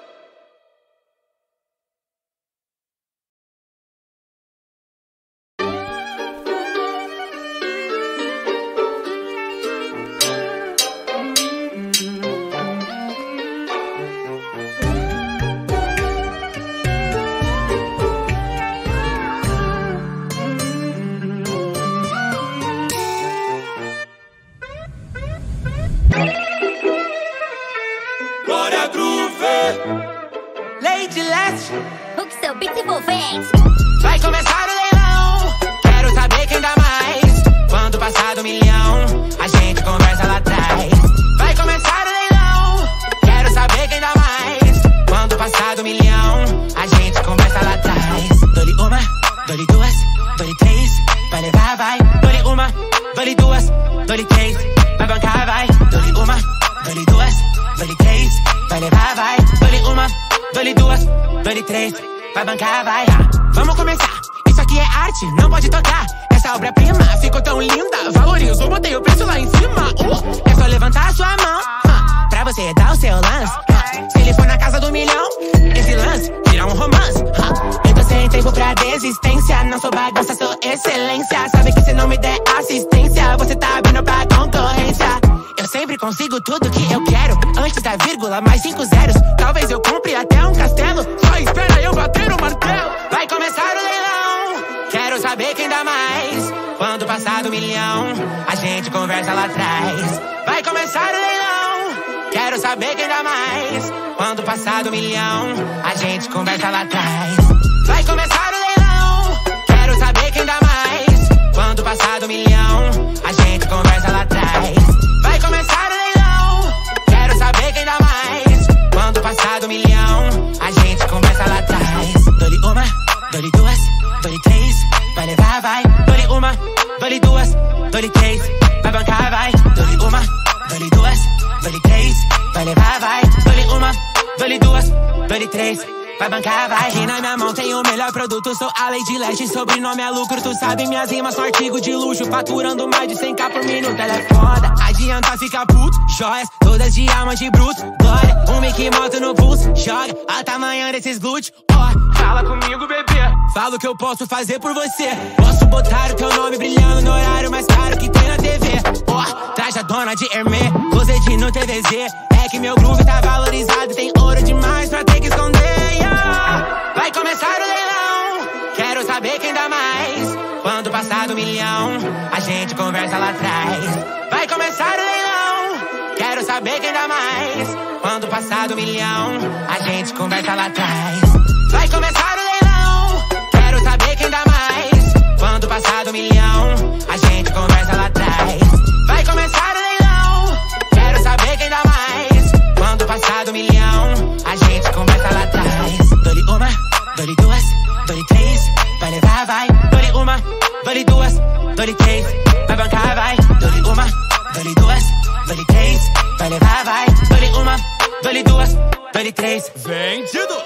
Bora groove, Lady Leste,
Hook seu Beautiful Face.
vai começar o leilão, quero saber quem dá mais, quando passar do milhão, a gente conversa lá atrás. Vai começar o leilão, quero saber quem dá mais, quando passar do milhão, a gente conversa lá atrás. Dou-lhe uma, dou-lhe duas, dou-lhe três, vai levar, vai. Dou-lhe uma, dou-lhe duas, dou-lhe três, vai bancar, vai. Dou-lhe uma, dou-lhe duas, dou-lhe três, vai levar, vai. Dou-lhe uma, dou-lhe duas, dou-lhe três, vai bancar, vai. Vamos começar, isso aqui é arte, não pode tocar. Essa obra-prima ficou tão linda, valorizo, botei o preço lá em cima. É só levantar a sua mão, pra você dar o seu lance. Se ele for na casa do milhão, esse lance vira um romance. Eu tô sem tempo pra desistência, não sou bagunça, sou excelência. Sabe que se não me der assistência, você tá abrindo pra concorrência. Eu sempre consigo tudo que eu quero, antes da vírgula, mais 5 zeros. Talvez eu compre até um castelo, só espera eu bater o martelo. Vai começar o leilão, quero saber quem dá mais, quando passar do milhão, a gente conversa lá atrás. Vai começar o leilão, quero saber quem dá mais, quando passar do milhão, a gente conversa lá atrás. Vai começar o leilão, quero saber quem dá mais, quando passar do milhão, a gente conversa lá atrás. Vai começar o leilão, quero saber quem dá mais, quando passar do milhão, a gente conversa lá atrás. Dou-lhe uma, dou-lhe duas, dou-lhe três, vai levar, vai. Dou-lhe uma, dou-lhe duas, dou-lhe três, vai bancar, vai. Dou-lhe uma, dou-lhe duas, dou-lhe três, vai levar, vai. Dou-lhe uma, dou-lhe duas, dou-lhe três, vai bancar, vai. Aqui na minha mão tem o melhor produto, sou a Lady Leste, sobrenome é lucro, tu sabe, minhas rimas são artigo de luxo, faturando mais de 100k por minuto, ela é foda. Adianta ficar puto, joias, todas diamante bruto, glória, Mickey moto no pulso, joga a tamanho desses glúteos, ó, fala comigo, bebê, falo o que eu posso fazer por você, posso botar o teu nome brilhando no horário mais caro que tem na TV, ó, traz a dona de Hermès, Closet no TVZ, é que meu groove tá valorizado, tem ouro demais pra ter que esconder, yeah. Vai começar o leilão, quero saber quem dá mais, quando passar do milhão, a gente conversa lá atrás. Vai começar o leilão, quero saber quem dá mais, quando passar do milhão, a gente conversa lá atrás. Vai começar o leilão, quero saber quem dá mais, quando passar do milhão, a gente conversa lá atrás. Vai começar o leilão, quero saber quem dá mais, quando passar do milhão, a gente conversa lá atrás. Dou-lhe uma, dou-lhe duas, dou-lhe três, vai levar, vai. Dou-lhe uma, dou-lhe duas, dou-lhe três, vai bancar, vai. Dou-lhe uma, dou-lhe duas, dou-lhe três, vai levar, vai. Dou-lhe uma, dou-lhe duas, dou-lhe três.
Vendido!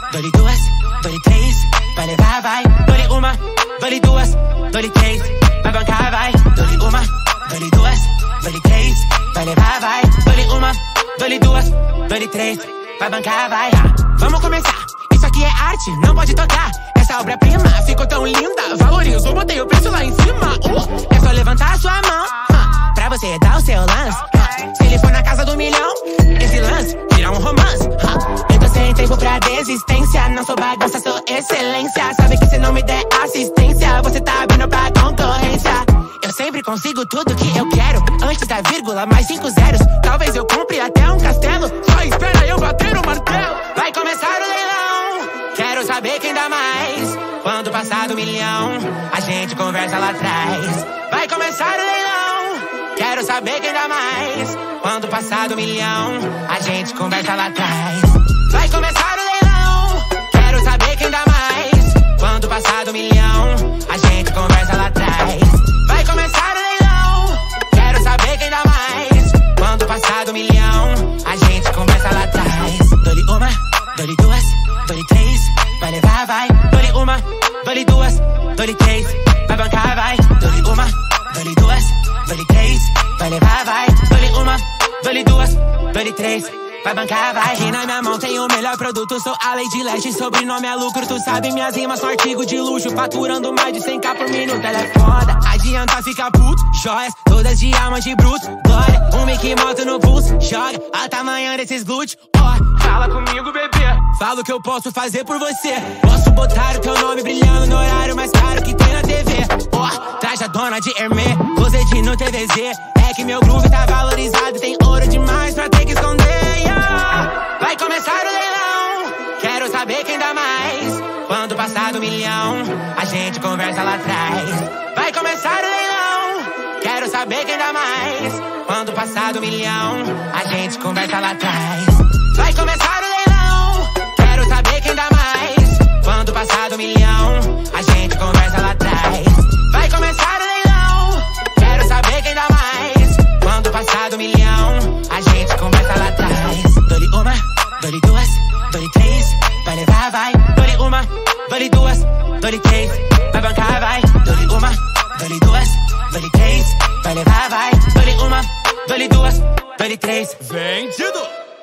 dou-lhe duas, dou-lhe três, vai levar, vai. Dou-lhe uma, dou-lhe duas, dou-lhe três, vai bancar, vai. Dou-lhe uma, dou-lhe duas, dou-lhe três, vai levar, vai. Dou-lhe uma, dou-lhe duas, dou-lhe três, vai bancar, vai. Vamos começar, isso aqui é arte, não pode tocar. Essa obra-prima ficou tão linda, valorizo, botei o preço lá em cima. É só levantar a sua mão, pra você dar o seu lance. Se ele for na casa do milhão, esse lance vira um romance. Eu tô sem tempo pra desistência, não sou bagunça, sou excelência. Sabe que se não me der assistência, você tá abrindo pra concorrência. Eu sempre consigo tudo que eu quero, antes da vírgula, mais 5 zeros. Talvez eu compre até um castelo, só espera eu bater o martelo. Vai começar o leilão, quero saber quem dá mais. Quando passar do milhão, a gente conversa lá atrás. Vai começar o leilão, quero saber quem dá mais. Quando passar do milhão, a gente conversa lá atrás. Vai começar o leilão, quero saber quem dá mais. Quando passar do milhão, a gente conversa lá atrás. Vai começar o leilão, quero saber quem dá mais. Quando passar do milhão, a gente conversa lá atrás. Dou-lhe uma, dou-lhe duas, dou-lhe três, vai levar, vai. Dou-lhe uma, dou-lhe duas, dou-lhe três, vai bancar, vai. Dou-lhe uma, dou-lhe duas, dou-lhe três, vai levar, vai. Dou-lhe uma, dou-lhe duas, dou-lhe três, vai bancar, vai. Aqui na minha mão tem o melhor produto, sou a Lady Leste, sobrenome é lucro. Tu sabe, minhas rimas são artigo de luxo, faturando mais de 100k por minuto. Ela é foda, adianta ficar puto. Joias, todas diamante bruto, glória. Um Mickey Moto no pulso, joga a tamanha desses glúteos. Fala comigo, bebê, fala o que eu posso fazer por você. Posso botar o teu nome brilhando no horário mais caro que tem na TV. Traz a dona de Hermès, Closet no TVZ. É que meu groove tá valorizado e tem ouro demais pra ter que esconder, yeah. Vai começar o leilão, quero saber quem dá mais. Quando passar do milhão, a gente conversa lá atrás. Vai começar o leilão, quero saber quem dá mais. Quando passar do milhão, a gente conversa lá atrás. Vai começar o leilão, quero saber quem dá mais. Quando passar do milhão, a gente conversa lá atrás. Vai começar o leilão, quero saber quem dá mais. Quando passar do milhão, a gente conversa lá atrás. Dou-lhe uma, dou-lhe duas, dou-lhe três, vai levar, vai. Dou-lhe uma, dou-lhe duas, dou-lhe três, vai bancar, vai. Dou-lhe uma, dou-lhe duas, dou-lhe três, vai levar, vai. Dou-lhe uma, dou-lhe duas, dou-lhe três.
Vendido!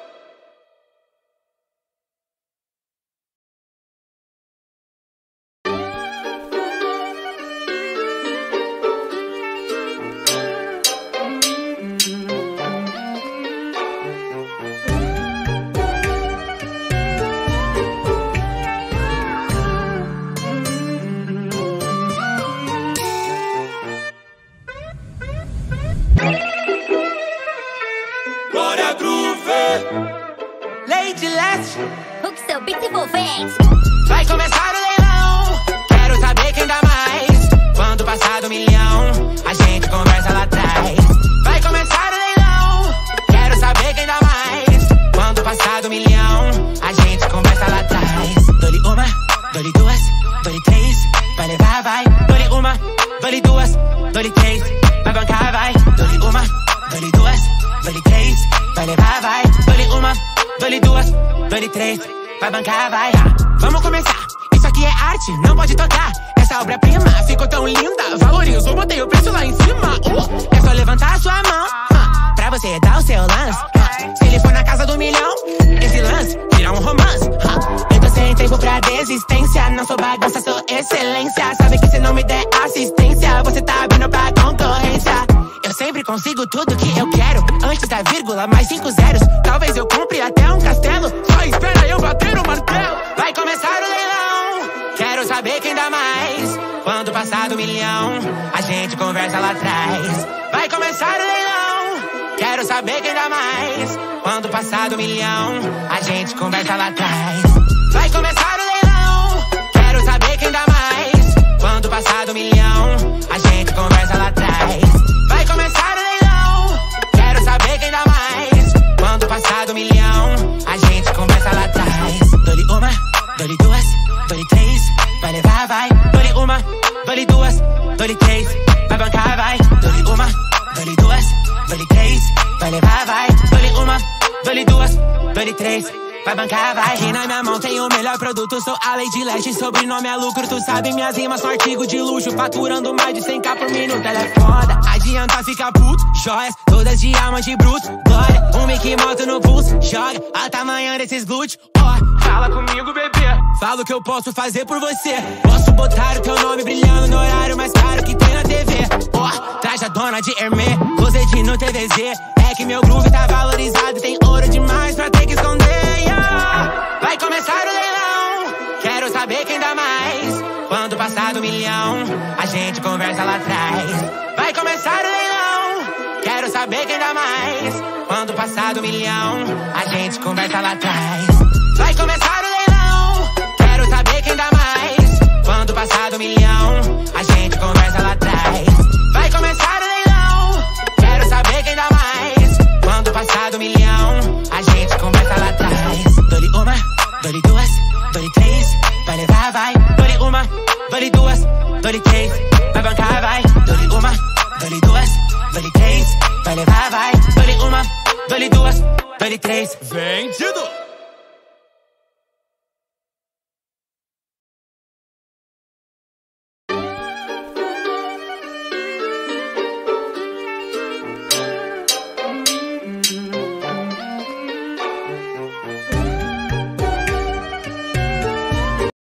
Lady Leste,
Hook so beautiful face.
vai começar o leilão, quero saber quem dá mais. Quando passar do milhão, a gente conversa lá atrás. Vai começar o leilão, quero saber quem dá mais. Quando passar do milhão, a gente conversa lá atrás. Dou-lhe uma, dou-lhe duas, dou-lhe três, vai levar, vai. Dou-lhe uma, dou-lhe duas, dou-lhe três, vai bancar, vai. Dou-lhe uma, dou-lhe duas, dou-lhe três, vai levar, vai. Dou-lhe uma, dou-lhe duas, dou-lhe três, vai bancar, vai. Vamos começar, isso aqui é arte, não pode tocar. Essa obra-prima ficou tão linda, valorizo, botei o preço lá em cima. É só levantar a sua mão, pra você dar o seu lance. Se ele for na casa do milhão, esse lance vira um romance. Eu tô sem tempo pra desistência, não sou bagunça, sou excelência. Sabe que se não me der assistência, você tá abrindo pra concorrência. Eu sempre consigo tudo que eu quero, antes da vírgula, mais 5 zeros. Talvez eu compre até um castelo, só espera eu bater o martelo. Vai começar o leilão, quero saber quem dá mais. Quando passar do milhão, a gente conversa lá atrás. Vai começar o leilão, quero saber quem dá mais. Quando passar do milhão, a gente conversa lá atrás. Vai começar o leilão, quero saber quem dá mais. Quando passar do milhão, a gente conversa lá atrás. Vai começar o leilão, quero saber quem dá mais. Quando passar do milhão, a gente conversa lá atrás. Dou-lhe uma, dou-lhe duas, dou-lhe três, vai levar, vai. Dou-lhe uma, dou-lhe duas, dou-lhe três, vai bancar, vai. Dou-lhe uma, dou-lhe duas, dou-lhe três, vai levar, vai. Dou-lhe uma, dou-lhe duas, dou-lhe três, vai bancar, vai. Aqui na minha mão tem o melhor produto, sou a Lady Leste, sobrenome é lucro. Tu sabe, minhas rimas são artigo de luxo, faturando mais de 100k por minuto. Ela é foda, adianta ficar puto. Joias, todas diamante bruto. Glória, um Mickey Moto no pulso. Joga a tamanho desses glúteos. Fala comigo, bebê. Fala o que eu posso fazer por você. Posso botar o teu nome brilhando no horário mais caro que tem na TV. Traz a dona de Hermès, Closet no TVZ. É que meu groove tá valorizado, tem ouro demais pra ter que esconder, yeah. Vai começar o leilão, quero saber quem dá mais. Quando passar do 1 milhão, a gente conversa lá atrás. Vai começar o leilão, quero saber quem dá mais. Quando passar do 1 milhão, a gente conversa lá atrás. Vai começar o leilão, quero saber quem dá mais. Quando passar do 1 milhão, a gente conversa lá atrás. Vai começar o leilão, quero saber quem dá mais. Quando passar do 1 milhão, a gente conversa lá atrás. Dou-lhe uma, dou-lhe duas, dou-lhe três, vai levar, vai. Dou-lhe uma, dou-lhe duas, dou-lhe três, vai bancar, vai. Dou-lhe uma, dou-lhe duas, dou-lhe três, vai levar, vai. Dou-lhe uma, dou-lhe duas, dou-lhe três.
Vendido!